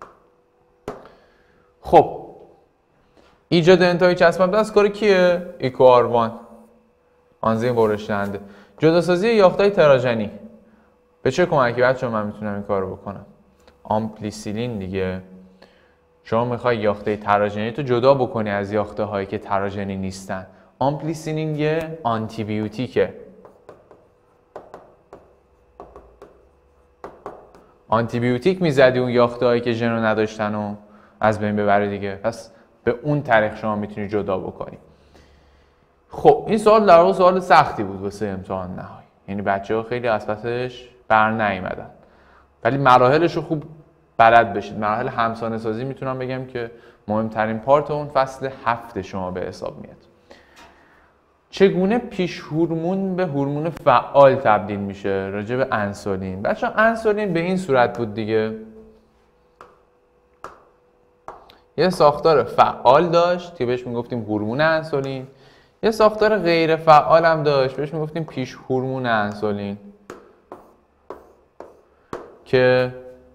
خب ایجاد انتهای چسبنده از کار کیه؟ ایکو آروان، آنزیم برش دهنده. جداسازی یافته‌های تراژنی به چه کمکی بچه‌ها من میتونم این کارو بکنم؟ آمپلیسیلین دیگه. شما میخوای یاخته تراژنی تو جدا بکنی از یاخته هایی که تراژنی نیستن. آمپلیسیلین یه آنتیبیوتیکه. آنتیبیوتیک میزدی اون یاخته هایی که ژن رو نداشتن و از بین ببری دیگه. پس به اون طریق شما میتونی جدا بکنی. خب این سوال در واقع سوال سختی بود واسه امتحان نهایی. یعنی بچه‌ها خیلی از پسش بر نیومدن. ولی مراحلش رو خوب بلد بشید. مراحل همسانه سازی میتونم بگم که مهمترین پارت اون فصل هفت شما به حساب میاد. چگونه پیش هورمون به هورمون فعال تبدیل میشه؟ راجع به انسولین. بچه‌ها انسولین به این صورت بود دیگه، یه ساختار فعال داشت که بهش میگفتیم هورمون انسولین، یه ساختار غیر فعال هم داشت بهش میگفتیم پیش هورمون انسولین، که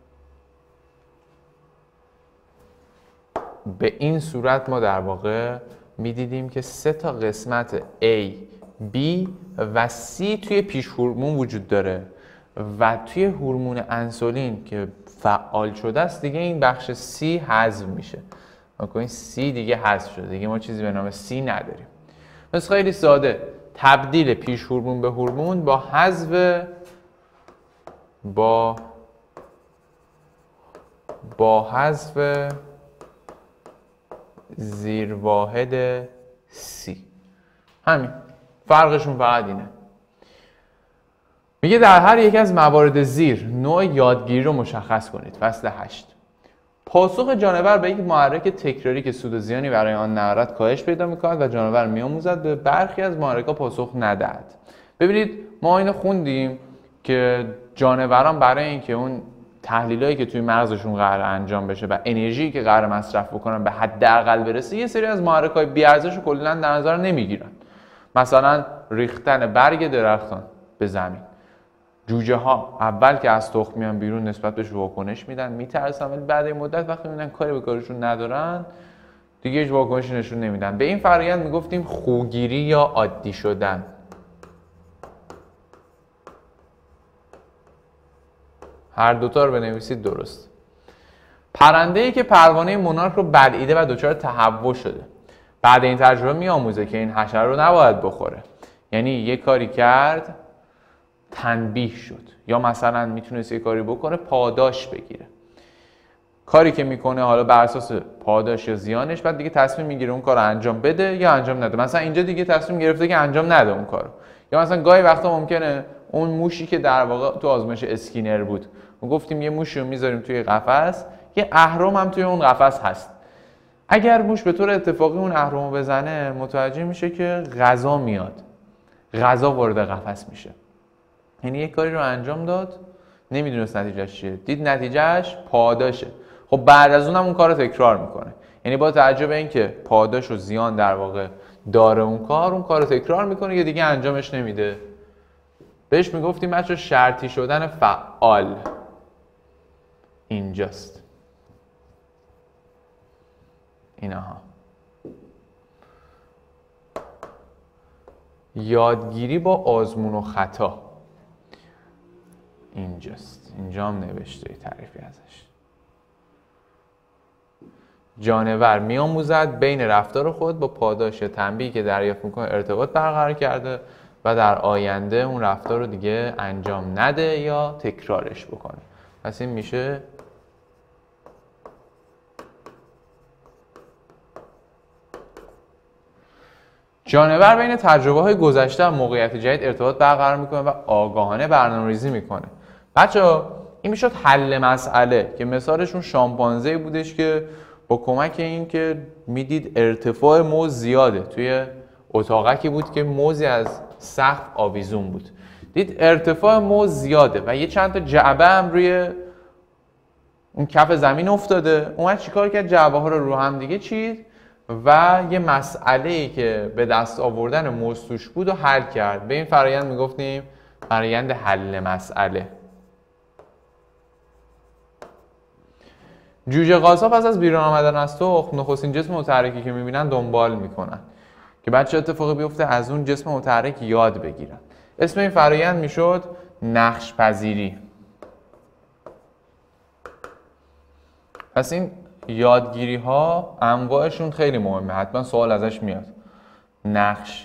به این صورت ما در واقع میدیدیم که سه تا قسمت A، B و C توی پیش هورمون وجود داره و توی هورمون انسولین که فعال شده است دیگه این بخش C حذف میشه. این C دیگه حذف شده، دیگه ما چیزی به نام C نداریم. پس خیلی ساده، تبدیل پیش هورمون به هورمون با حذف با با حذف زیر واحد C. همین فرقشون فقط اینه. میگه در هر یک از موارد زیر نوع یادگیری رو مشخص کنید. فصل هشت. پاسخ جانور به یک محرک تکراری که سود و زیانی برای آن ندارد کاهش پیدا می‌کند و جانور می‌آموزد به برخی از محرک‌ها پاسخ ندهد. ببینید ما اینو خوندیم که جانوران برای اینکه اون تحلیلایی که توی مغزشون قرار انجام بشه و انرژی که قرار مصرف بکنن به حداقل برسه، یه سری از محرک‌های بی‌ارزش رو کلاً در نظر نمیگیرن. مثلا ریختن برگ درختان به زمین. جوجه ها اول که از تخم میان بیرون نسبت بهش واکنش میدن، میترسن، ولی بعد این مدت وقتی میبینن کاری به کارشون ندارن دیگه هیچ واکنشی نشون نمیدن. به این فرآیند میگفتیم خوگیری یا عادی شدن. هر دوتا رو بنویسید درست. پرنده‌ای که پروانه مونارک رو بلعیده و دچار تهوع شده، بعد این تجربه میآموزه که این حشره رو نباید بخوره. یعنی یه کاری کرد تنبیه شد، یا مثلا میتونست یه کاری بکنه پاداش بگیره. کاری که میکنه حالا بر اساس پاداش یا زیانش بعد دیگه تصمیم میگیره اون کارو انجام بده یا انجام نده. مثلا اینجا دیگه تصمیم گرفته که انجام نده اون کارو. یا مثلا گاهی وقتا ممکنه اون موشی که در واقع تو آزمایش اسکینر بود، ما گفتیم یه موشی رو میذاریم توی قفس، یه اهرم هم توی اون قفس هست. اگر موش به طور اتفاقی اون اهرمو بزنه متوجه میشه که غذا میاد، غذا وارد قفس میشه. یعنی یه کاری رو انجام داد نمیدونست نتیجهش چیه، دید نتیجهش پاداشه. خب بعد از اونم اون کار رو تکرار میکنه. یعنی با توجه به اینکه پاداش و زیان در واقع داره اون کار، اون کار رو تکرار میکنه یا دیگه انجامش نمیده. بهش میگفتیم بچه شرطی شدن فعال. اینجاست اینها. یادگیری با آزمون و خطا اینجاست. اینجا هم نوشته تعریفی ازش. جانور میآموزد بین رفتار خود با پاداش تنبیهی که دریافت میکنه ارتباط برقرار کرده و در آینده اون رفتار رو دیگه انجام نده یا تکرارش بکنه. پس این میشه جانور بین تجربه های گذشته و موقعیت جدید ارتباط برقرار میکنه و آگاهانه برنامه‌ریزی میکنه. بچه‌ها این میشد حل مسئله که مثالشون شامپانزه بودش که با کمک این که میدید ارتفاع موز زیاده، توی اتاقکی بود که موزی از سقف آویزون بود، دید ارتفاع موز زیاده و یه چند تا جعبه هم روی اون کف زمین افتاده. اومد چیکار کرد؟ جعبه ها رو رو هم دیگه چید و یه مسئله‌ای که به دست آوردن موز توش بود و حل کرد. به این فرآیند میگفتیم فرآیند حل مسئله. جوجه قاسا پس از بیرون آمدن از تخم نخستین جسم متحرکی که میبینن دنبال میکنن که بعد چه اتفاقی بیفته؟ از اون جسم متحرک یاد بگیرن. اسم این فرآیند میشد نقش پذیری. پس این یادگیری ها انواعشون خیلی مهمه، حتما سوال ازش میاد. نقش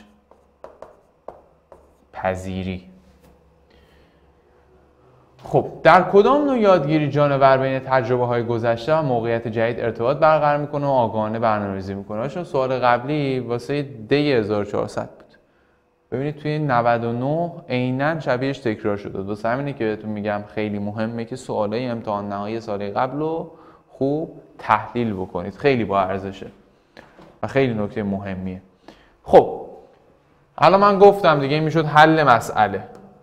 پذیری. خب در کدام نوع یادگیری جانور بین تجربه های گذشته و موقعیت جدید ارتباط برقرار میکنه و آگاهانه برنامه‌ریزی میکنه؟ چون سوال قبلی واسه دی هزار و چهارصد بود. ببینید توی نود و نه عیناً شبیهش تکرار شده. واسه همینه که بهتون میگم خیلی مهمه که سوالای امتحان نهایی سال قبل رو خوب تحلیل بکنید. خیلی با ارزشه و خیلی نکته مهمیه. خب حالا من گفتم دیگه این میشد حل مسئله.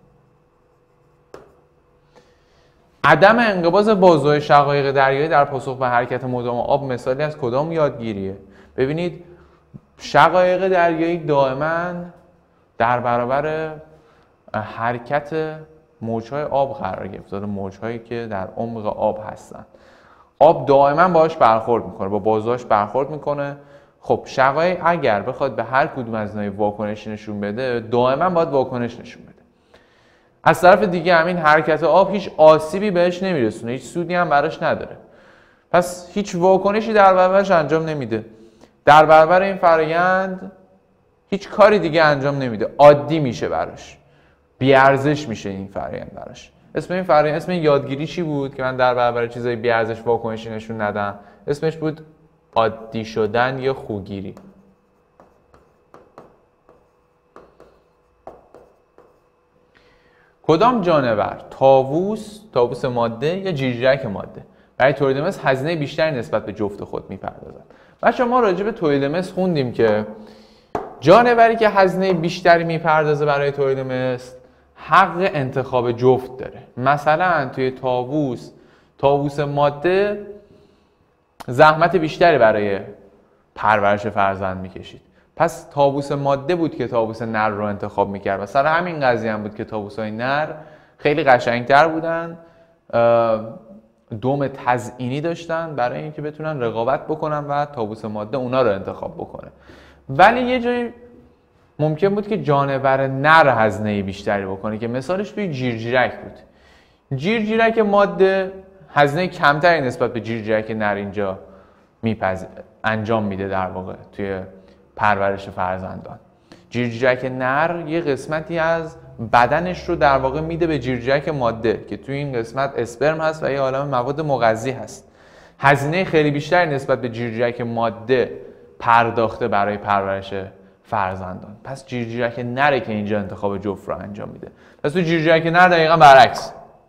عدم انقباض بازوهای شقایق دریایی در پاسخ به حرکت مداوم آب مثالی از کدام یادگیریه؟ ببینید شقایق دریایی دائما در برابر حرکت موجهای آب قرار گرفته، موجهایی که در عمق آب هستن. آب دائما باهاش برخورد میکنه، با بازوهاش برخورد میکنه. خب شقایق اگر بخواد به هر کدوم از اینها واکنش نشون بده، دائما باید واکنش نشون بده. از طرف دیگه همین حرکت آب هیچ آسیبی بهش نمیرسونه، هیچ سودی هم براش نداره، پس هیچ واکنشی در برابرش انجام نمیده. در برابر این فرآیند هیچ کاری دیگه انجام نمیده، عادی میشه براش، بی‌ارزش میشه این فرآیند براش. اسم این فرآیند، اسم این یادگیری چی بود که من در برابر چیزای بی‌ارزش واکنشی نشون ندم؟ اسمش بود عادی شدن یا خوگیری. کدام جانور، طاووس، طاووس ماده یا جیرجیرک ماده، برای تولید مثل هزینه بیشتری نسبت به جفت خود میپردازد؟ بچه‌ها ما راجع به تولید مثل خوندیم که جانوری که هزینه بیشتری میپردازه برای تولید مثل حق انتخاب جفت داره. مثلا توی طاووس، طاووس ماده زحمت بیشتری برای پرورش فرزند میکشید، پس طاووس ماده بود که طاووس نر رو انتخاب میکرد و سر همین قضیه هم بود که طاووس‌های نر خیلی قشنگتر بودن، دم تزئینی داشتن برای اینکه بتونن رقابت بکنن و طاووس ماده اونا رو انتخاب بکنه. ولی یه جایی ممکن بود که جانور نر هزینه بیشتری بکنه که مثالش توی جیرجیرک بود. جیرجیرک ماده هزینه کمتری نسبت به جیرجیرک نر اینجا میپذ... انجام میده در واقع توی پرورش فرزندان. جیرجیرک نر یه قسمتی از بدنش رو در واقع میده به جیرجیرک ماده که توی این قسمت اسپرم هست و یه عالمه مواد مغذی هست. هزینه خیلی بیشتری نسبت به جیرجیرک ماده پرداخته برای پرورش فرزندان. پس جیرجیرک نره که اینجا انتخاب جفت رو انجام میده. پس تو جیرجیرک نر دقیقا برعکس.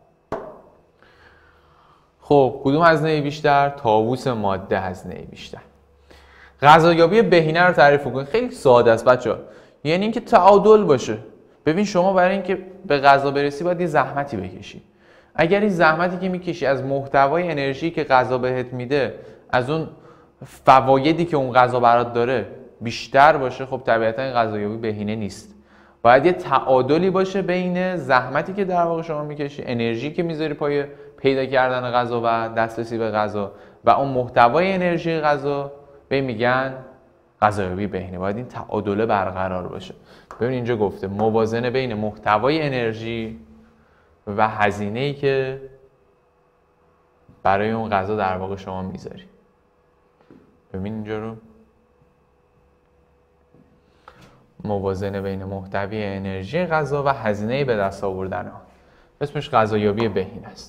خب کدوم هزینه بیشتر؟ طاووس ماده هزینه بیشتر. غذایابی بهینه رو تعریف کنید. خیلی ساده است بچه‌ها. یعنی اینکه تعادل باشه. ببین شما برای اینکه به غذا برسی باید یه زحمتی بکشی. اگر این زحمتی که میکشی از محتوای انرژی که غذا بهت میده، از اون فوایدی که اون غذا برات داره بیشتر باشه، خب طبیعتا این غذایابی بهینه نیست. باید یه تعادلی باشه بین زحمتی که در واقع شما میکشی، انرژی که میذاری پای پیدا کردن غذا و دسترسی به غذا و اون محتوای انرژی غذا، به میگن غذایابی بهینه. باید این تعادله برقرار باشه. ببین اینجا گفته موازنه بین محتوای انرژی و هزینه‌ای که برای اون غذا در واقع شما میذاری. ببین اینجا رو، موازنه بین محتوی انرژی غذا و هزینه به دست آوردن آن. اسمش غذایابی بهینه است.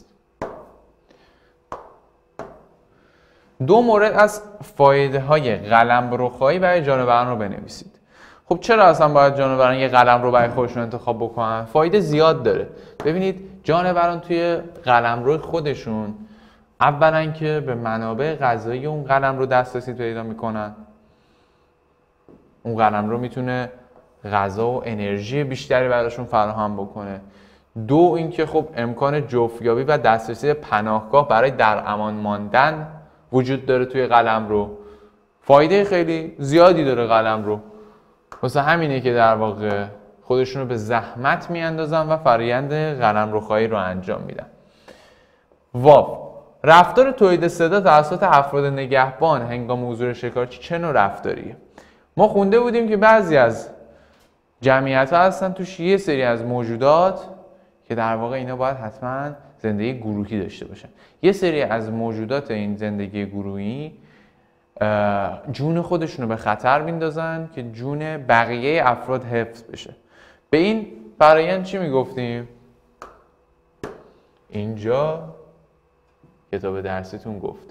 دو مورد از فایده های قلمروخایی برای جانوران رو بنویسید. خب چرا اصلا باید جانوران یه قلمرو برای خودشون انتخاب بکنن؟ فایده زیاد داره. ببینید جانوران توی قلمرو خودشون اولا که به منابع غذایی اون قلمرو دسترسی پیدا میکنن. اون قلمرو میتونه غذا و انرژی بیشتری براشون فراهم بکنه. دو اینکه خب امکان جفتیابی و دسترسی پناهگاه برای در امان ماندن وجود داره توی قلمرو. فایده خیلی زیادی داره قلمرو. واسه همینه که در واقع خودشون رو به زحمت میاندازن و فرآیند قلمروخایی رو انجام میدن. واو، رفتار تولید صدا توسط افراد نگهبان هنگام حضور شکارچی چه نوع رفتاریه؟ ما خونده بودیم که بعضی از جمعیت ها هستن توش یه سری از موجودات که در واقع اینا باید حتما زندگی گروهی داشته باشن. یه سری از موجودات این زندگی گروهی جون خودشون رو به خطر میندازن که جون بقیه افراد حفظ بشه. به این فرآیند چی میگفتیم؟ اینجا کتاب درسیتون گفته.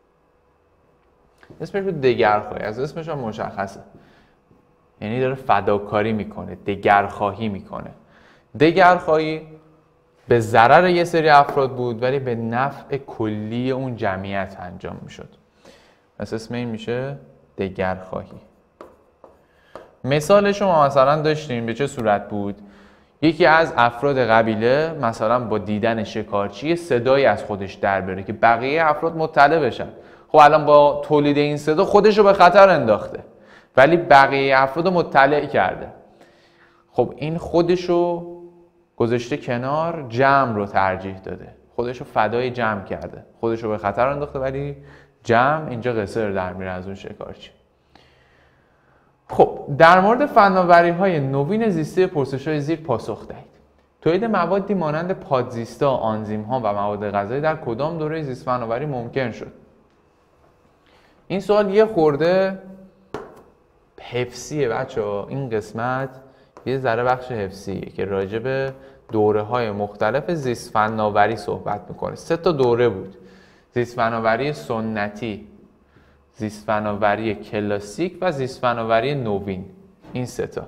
اسمش رو دگرخواهی، از اسمش هم مشخصه. یعنی داره فداکاری میکنه، دگرخواهی میکنه. دگرخواهی به ضرر یه سری افراد بود ولی به نفع کلی اون جمعیت انجام میشد. پس اسم این میشه دگرخواهی. مثالش رو ما مثلا داشتیم به چه صورت بود؟ یکی از افراد قبیله مثلا با دیدن شکارچی صدایی از خودش در بره که بقیه افراد مطلع بشن. خب الان با تولید این صدا خودش رو به خطر انداخته، ولی بقیه افراد رو مطلع کرده. خب این خودش رو گذاشته کنار، جمع رو ترجیح داده، خودش رو فدای جمع کرده، خودش رو به خطر انداخته، ولی جمع اینجا قصر در میره از اون شکارچی. خب در مورد فناوری‌های نوین زیستی پرسش‌های زیر پاسخ دهید. تولید موادی مانند پادزیستا، آنزیم‌ها و مواد غذایی در کدام دوره زیست فناوری ممکن شد؟ این سوال یه خورده حفظیه بچه‌ها. این قسمت یه ذره بخش حفظیه که راجع به دوره‌های مختلف زیست فناوری صحبت می‌کنه. سه تا دوره بود: زیست فناوری سنتی، زیست فناوری کلاسیک و زیست فناوری نوین. این سه تا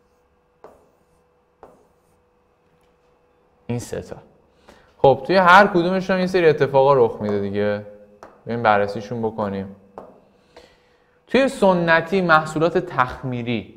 این سه تا خب توی هر کدومشون این سری اتفاقا رخ میده دیگه. بریم بررسیشون بکنیم. توی سنتی محصولات تخمیری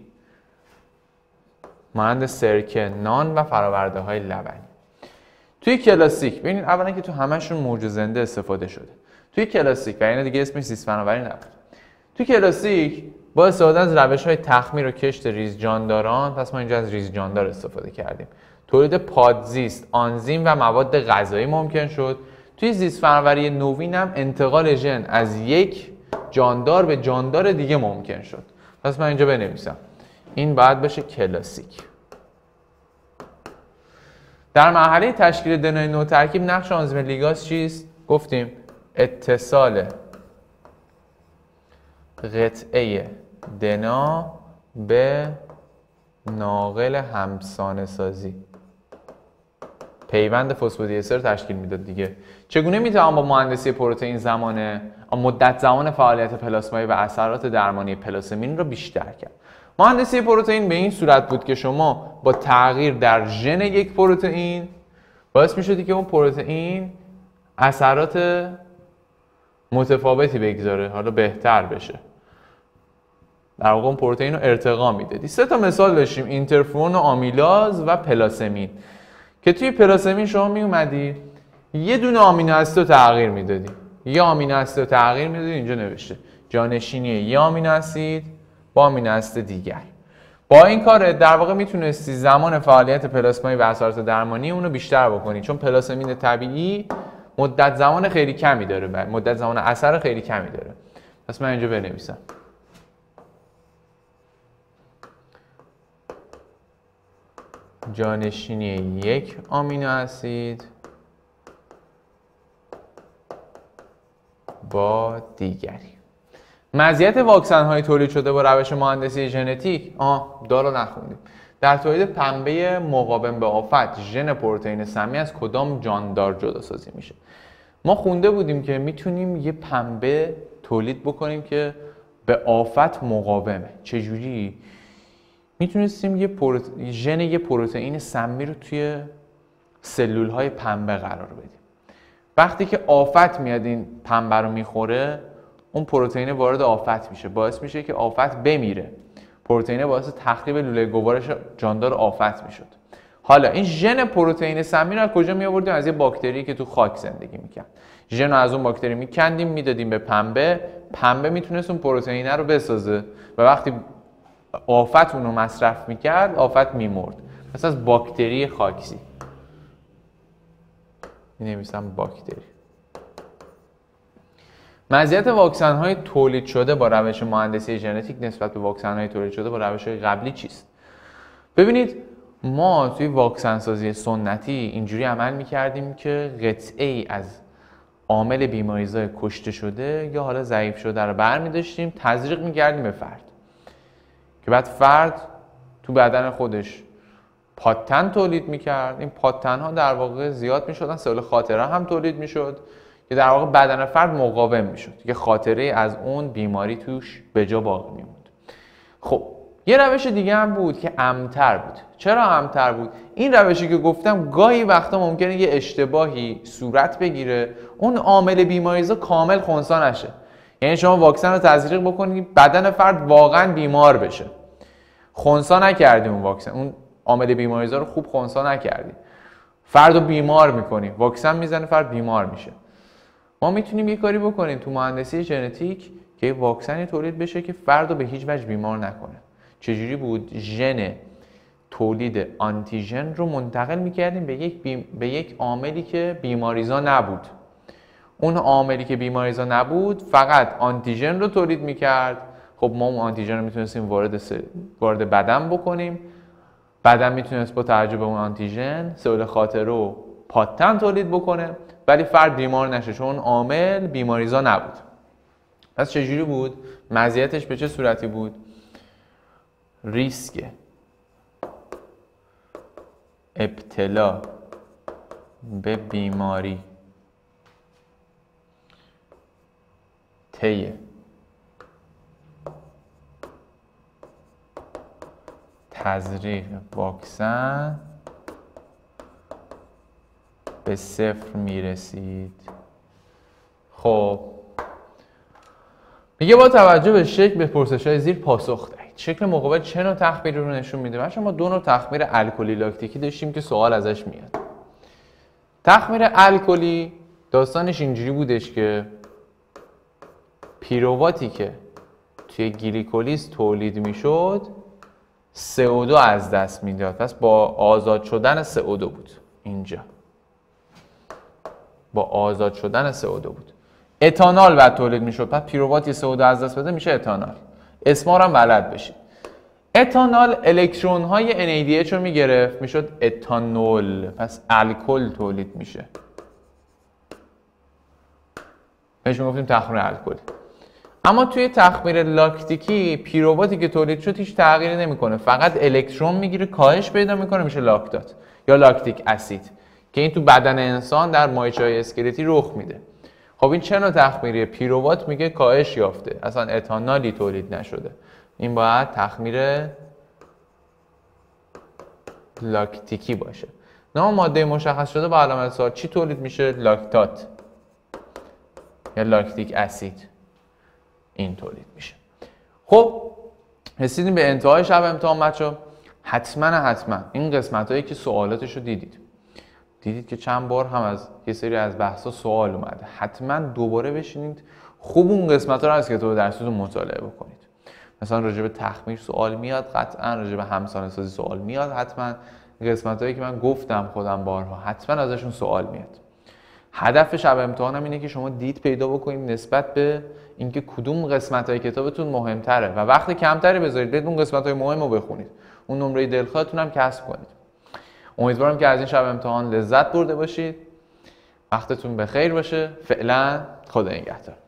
مانند سرکه، نان و فرآورده های لبنی. توی کلاسیک ببینید اولا که تو همشون موج زنده استفاده شده. توی کلاسیک و اینا دیگه اسمش زیست فناوری نبود. توی کلاسیک با استفاده از روش‌های تخمیر و کشت ریز جانداران، پس ما اینجا از ریز جاندار استفاده کردیم، تولید پادزیست، آنزیم و مواد غذایی ممکن شد. توی زیست فناوری نوین هم انتقال ژن از یک جاندار به جاندار دیگه ممکن شد. پس من اینجا بنویسم این باید بشه کلاسیک. در مرحله تشکیل دنای نوترکیب نقش آنزیم لیگاز چیست؟ گفتیم اتصال قطعه دنا به ناقل همسانه سازی پیوند فسفودیستر تشکیل میداد دیگه. چگونه میتوان با مهندسی پروتئین زمان مدت زمان فعالیت پلاسمایی و اثرات درمانی پلاسمین رو بیشتر کرد؟ مهندسی پروتئین به این صورت بود که شما با تغییر در ژن یک پروتئین باعث میشدی که اون پروتئین اثرات متفاوتی بگذاره، حالا بهتر بشه. در واقع اون پروتئین رو ارتقا میدادی. سه تا مثال داشتیم: اینترفرون و آمیلاز و پلاسمین، که توی پلاسمین شما می اومدی یه دونه آمینو اسید رو تغییر میدادی، یه آمینو اسید رو تغییر میدادی، اینجا نوشته جانشینی یه آمینو اسید با آمینو اسید دیگر. با این کار در واقع میتونستی زمان فعالیت پلاسمایی و اثرات درمانی اون رو بیشتر بکنی، چون پلاسمین طبیعی مدت زمان خیلی کمی داره، مدت زمان اثر خیلی کمی داره. پس من اینجا بنویسم جانشینی یک آمینو اسید با دیگری. مزیت واکسن های تولید شده با روش مهندسی ژنتیک، آه دارو نخوندیم. در تولید پنبه مقاوم به آفت ژن پروتئین سمی از کدام جاندار جدا سازی میشه؟ ما خونده بودیم که میتونیم یه پنبه تولید بکنیم که به آفت مقاومه. چجوری؟ میتونستیم یه پروت... ژن یه پروتئین سمی رو توی سلول های پنبه قرار بدیم. وقتی که آفت میاد این پنبه رو میخوره، اون پروتئین وارد آفت میشه، باعث میشه که آفت بمیره. پروتئین باعث تخریب لوله گوارش جاندار آفت میشد. حالا این ژن پروتئین سمی رو از کجا می آوردیم؟ از یه باکتری که تو خاک زندگی میکرد. ژن رو از اون باکتری میکندیم، میدادیم به پنبه، پنبه میتونست اون پروتئین رو بسازه و وقتی آفت اون رو مصرف میکرد آفت میمرد. پس از باکتری خاکسی می نویسم باکتری. مزیت واکسن های تولید شده با روش مهندسی ژنتیک نسبت به واکسن های تولید شده با روش های قبلی چیست؟ ببینید ما توی واکسن سازی سنتی اینجوری عمل میکردیم که قطعه ای از عامل بیماریزای کشته شده یا حالا ضعیف شده رو برمی‌داشتیم، تزریق میکردیم به فرد که بعد فرد تو بدن خودش پادتن تولید میکرد. این پادتن ها در واقع زیاد میشدن، سلول خاطره هم تولید میشد که در واقع بدن فرد مقاوم میشد که خاطره از اون بیماری توش به جا باقی میموند. خب یه روش دیگه هم بود که امن‌تر بود. چرا امن‌تر بود؟ این روشی که گفتم گاهی وقتا ممکنه یه اشتباهی صورت بگیره، اون عامل بیماریزا کامل خنثی نشه. یعنی شما واکسن رو تزریق بکنید بدن فرد واقعا بیمار بشه. خنثی نکردی اون واکسن، اون عامل بیماریزا رو خوب خنثی نکردی، فرد رو بیمار میکنی، واکسن میزنه فرد بیمار میشه. ما میتونیم یه کاری بکنیم تو مهندسی ژنتیک که یه واکسنی تولید بشه که فرد رو به هیچ وجه بیمار نکنه. چجوری بود؟ ژن تولید آنتیژن رو منتقل میکردیم به یک بیم... به یک عاملی که بیماریزا نبود. اون عاملی که بیماریزا نبود فقط آنتیژن رو تولید میکرد. خب ما اون آنتیژن رو میتونستیم وارد س... وارد بدن بکنیم، بدن میتونست با توجه به اون آنتیژن سلول خاطره و پاتن تولید بکنه، ولی فرد بیمار نشه چون عامل بیماریزا نبود. پس چجوری بود؟ مزیتش به چه صورتی بود؟ ریسک ابتلا به بیماری طی تزریق واکسن به صفر میرسید. خب میگه با توجه به شکل به پرسش‌های زیر پاسخ دهید. شکل مقابل چه نوع تخمیری رو نشون میده؟ بچه‌ها ما دو نوع تخمیر الکلی لاکتیکی داشتیم که سوال ازش میاد. تخمیر الکلی داستانش اینجوری بودش که پیرواتی که توی گلیکولیز تولید میشد سی او دو از دست میداد. پس با آزاد شدن سی او دو بود. اینجا با آزاد شدن سی او دو بود. اتانال بعد تولید میشد. پس پیرواتی سی او دو از دست بده میشه اتانال. اسما رو هم بلد بشید. اتانال الکترون های ان ای دی اچ رو میگرفت میشد اتانول. پس الکل تولید میشه. بهش میگفتیم تخمیر الکلی. اما توی تخمیر لاکتیکی پیرواتی که تولید شد هیچ تغییری نمیکنه، فقط الکترون میگیره کاهش پیدا میکنه میشه لاکتات یا لاکتیک اسید که این تو بدن انسان در مایچه‌های اسکلتی رخ میده. خب این چه نوع تخمیریه؟ پیروات میگه کاهش یافته، اصلا اتانالی تولید نشده. این باید تخمیر لاکتیکی باشه. نام ماده مشخص شده با علامت سوال چی تولید میشه؟ لاکتات یا لاکتیک اسید این تولید میشه. خب رسیدیم به انتهای شب امتحان بچه‌ها. حتما حتما این قسمت هایی که سوالاتش رو دیدید دیدید که چند بار هم از یه سری از بحثا سوال اومده، حتما دوباره بشینید خوب اون قسمت ها رو از کتاب درسیتون مطالعه بکنید. مثلا راجع به تخمیر سوال میاد، قطعا راجع به همسان سازی سوال میاد، حتما قسمت هایی که من گفتم خودم بارها حتما ازشون سوال میاد. هدف شب امتحانم اینه که شما دید پیدا بکنید نسبت به اینکه کدوم قسمت های کتابتون مهمتره و وقت کمتری بذارید برید اون قسمت های مهم رو بخونید، اون نمره دلخواهتون هم کسب کنید. امیدوارم که از این شب امتحان لذت برده باشید. وقتتون بخیر باشه. فعلا خدا نگهدار.